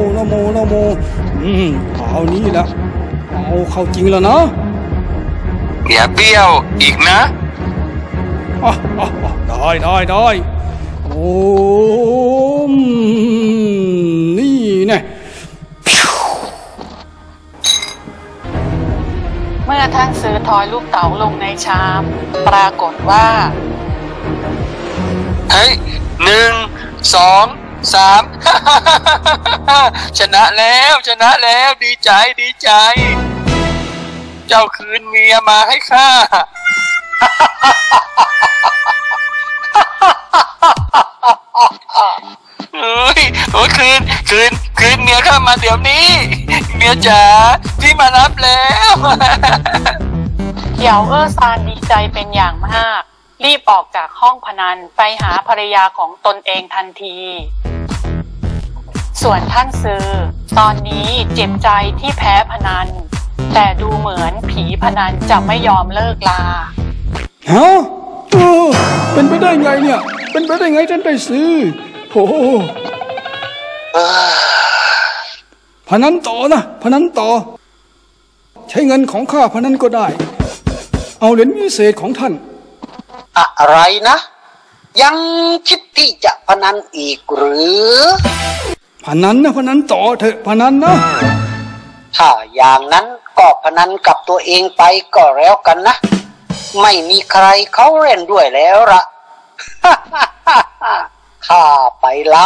เอานี้ละเอาเข้าจริงแล้วนะอย่าเบี้ยวอีกนะได้โอ้นี่แน่เมื่อท่านซือทอยลูกเต๋าลงในชามปรากฏว่า 1 2 3 ชนะแล้วดีใจเจ้าคืนเมียมาให้ข้าคืนเมียข้ามาเดี๋ยวนี้เมียจ๋าพี่มารับแล้วเหยาเออซานดีใจเป็นอย่างมากรีบออกจากห้องพนันไปหาภรรยาของตนเองทันทีส่วนท่านซือตอนนี้เจ็บใจที่แพ้พนันแต่ดูเหมือนผีพนันจะไม่ยอมเลิกลาเป็นไปได้ไงเนี่ยเป็นไปได้ไงท่านได้ซื้อพนันต่อใช้เงินของข้าพนันก็ได้เอาเหรียญวิเศษของท่านอะไรนะยังคิดที่จะพนันอีกหรือพนันต่อเถอะพนันนะถ้าอย่างนั้นก็พนันกับตัวเองไปก็แล้วกันนะไม่มีใครเขาเล่นด้วยแล้วละ ข้าไปละ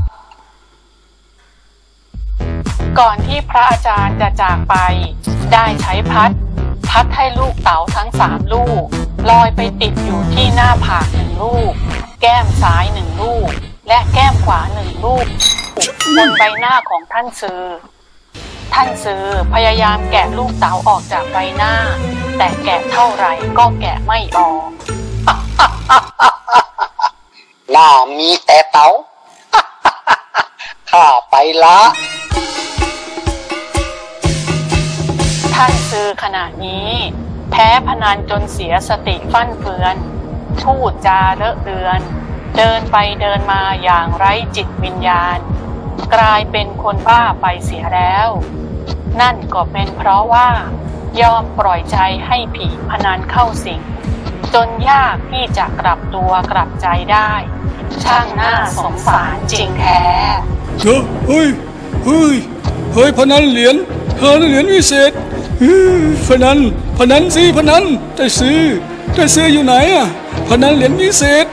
ก่อนที่พระอาจารย์จะจากไปได้ใช้พัดให้ลูกเต๋าทั้ง3 ลูกลอยไปติดอยู่ที่หน้าผาก1 ลูกแก้มซ้าย1 ลูกและแก้มขวา1 ลูกบนใบหน้าของท่านซือพยายามแกะลูกเต๋าออกจากใบหน้าแต่แกะเท่าไหร่ก็แกะไม่ออกหน้ามีแต่เต๋า ข้าไปละท่านซือขณะนี้แพ้พนันจนเสียสติฟั่นเฟือนพูดจาเลอะเลือนเดินไปเดินมาอย่างไร้จิตวิญญาณกลายเป็นคนบ้าไปเสียแล้วนั่นก็เป็นเพราะว่ายอมปล่อยใจให้ผีพนันเข้าสิงจนยากที่จะกลับตัวกลับใจได้ช่างน่าสงสารจริงแท้เฮ้ยพนันเหรียญวิเศษพนันสิพนันได้ซื้ออยู่ไหนอ่ะพนันเหรียญวิเศษ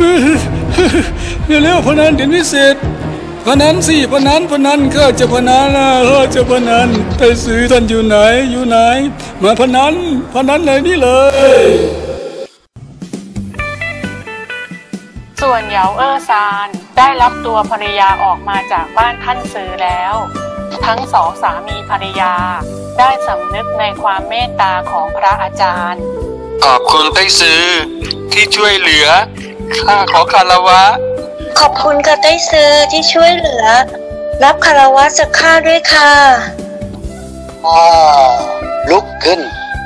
เร็วพนันเหรียญวิเศษพนันสิพนันข้าจะพนันได้ซื้อท่านอยู่ไหนมาพนันในนี้เลยส่วนเหยาเอ้อซานได้รับตัวภรรยาออกมาจากบ้านท่านซือแล้วทั้ง2 สามีภรรยาได้สำนึกในความเมตตาของพระอาจารย์ขอบคุณไต้ซือที่ช่วยเหลือข้าขอคารวะขอบคุณค่ะไต้ซือที่ช่วยเหลือรับคารวะจากข้าด้วยค่ะลุกขึ้น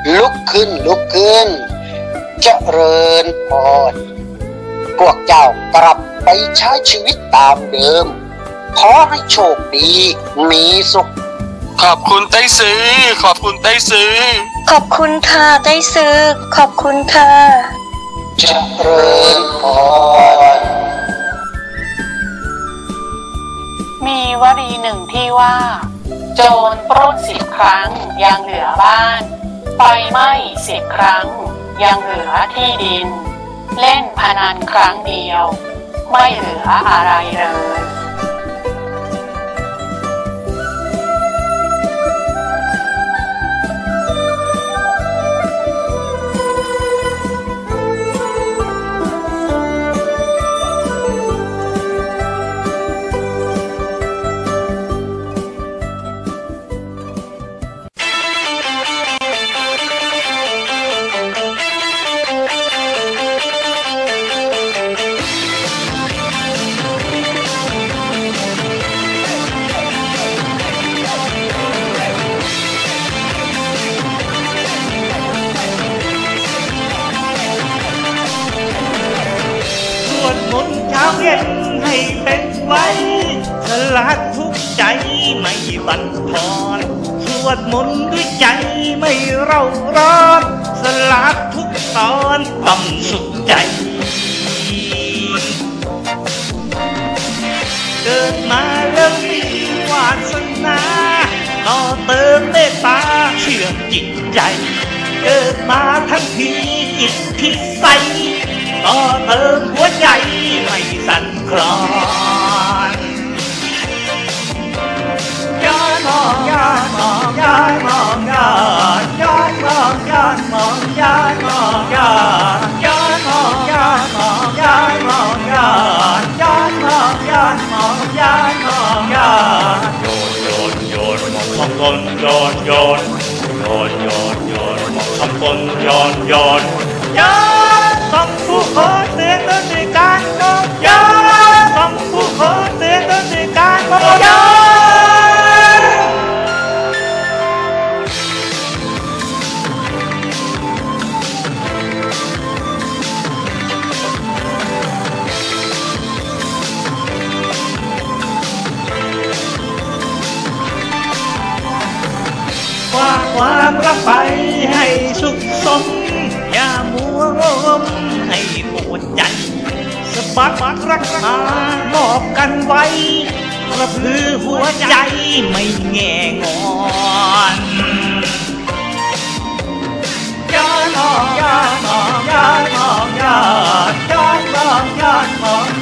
เจริญพรพวกเจ้ากลับไปใช้ชีวิตตามเดิมขอให้โชคดีมีสุขขอบคุณไต้ซือขอบคุณค่ะไต้ซือขอบคุณค่ะเจริญพรมีวลีหนึ่งที่ว่าโจรปล้น10 ครั้งยังเหลือบ้านไฟไหม้10 ครั้งยังเหลือที่ดินเล่นพนันครั้งเดียวไม่เหลืออะไรเลยเย็นให้เป็นไว้สลัดทุกใจไม่บั่นทอนสวดมนต์ด้วยใจไม่เร่าร้อนสลัดทุกตอนต้องสุขใจเกิดมาแล้วมีวาสนาต่อเติมเมตตาเชื่อมจิตใจเกิดมาทั้งทีจิตที่ใสต่อเติมหัวใจไม่สั่นคลอนย้อนมองย้อนมองย้อนมองย้อนย้อนมองย้อนมองย้อนมองย้อนย้อนมองย้อนมองย้อนมองย้อนย้อนมองย้อนมองย้อนมองย้อนโยนมองคำบนโยนมองคำบนโยนต้องผู้ขอเตือนด้วยการมองย้อนต้องผู้ขอเตือนด้วยการมองย้อนว่าความรักไปให้สุขสมอย่ามัวงมให้ปวดใจสะบัดรักมามอบกันไว้กระพือหัวใจไม่แง่งอนย้อนมองย้อนมอง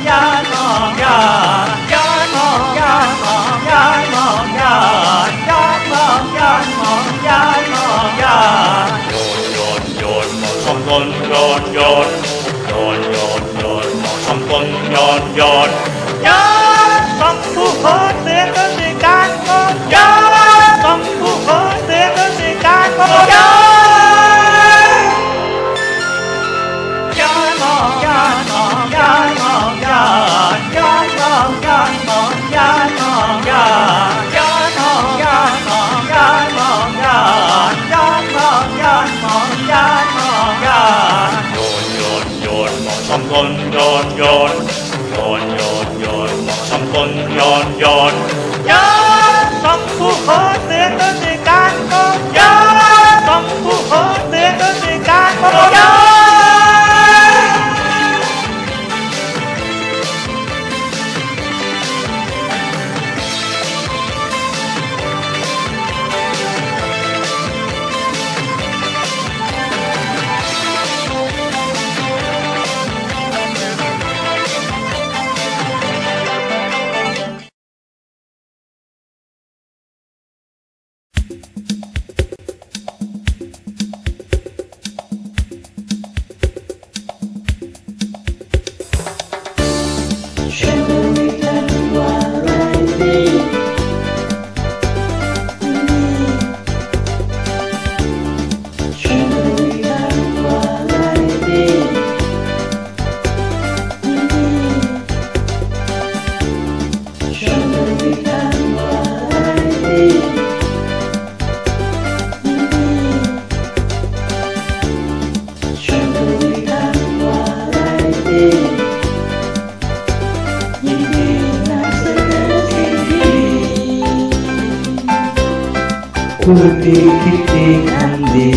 พูดดีคิดดีทำดี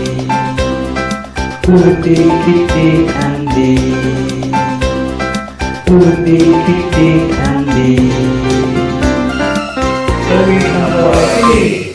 พูดดีคิดดีทำดีพูดดีคิดดีทำดีจะมีคำตอบที่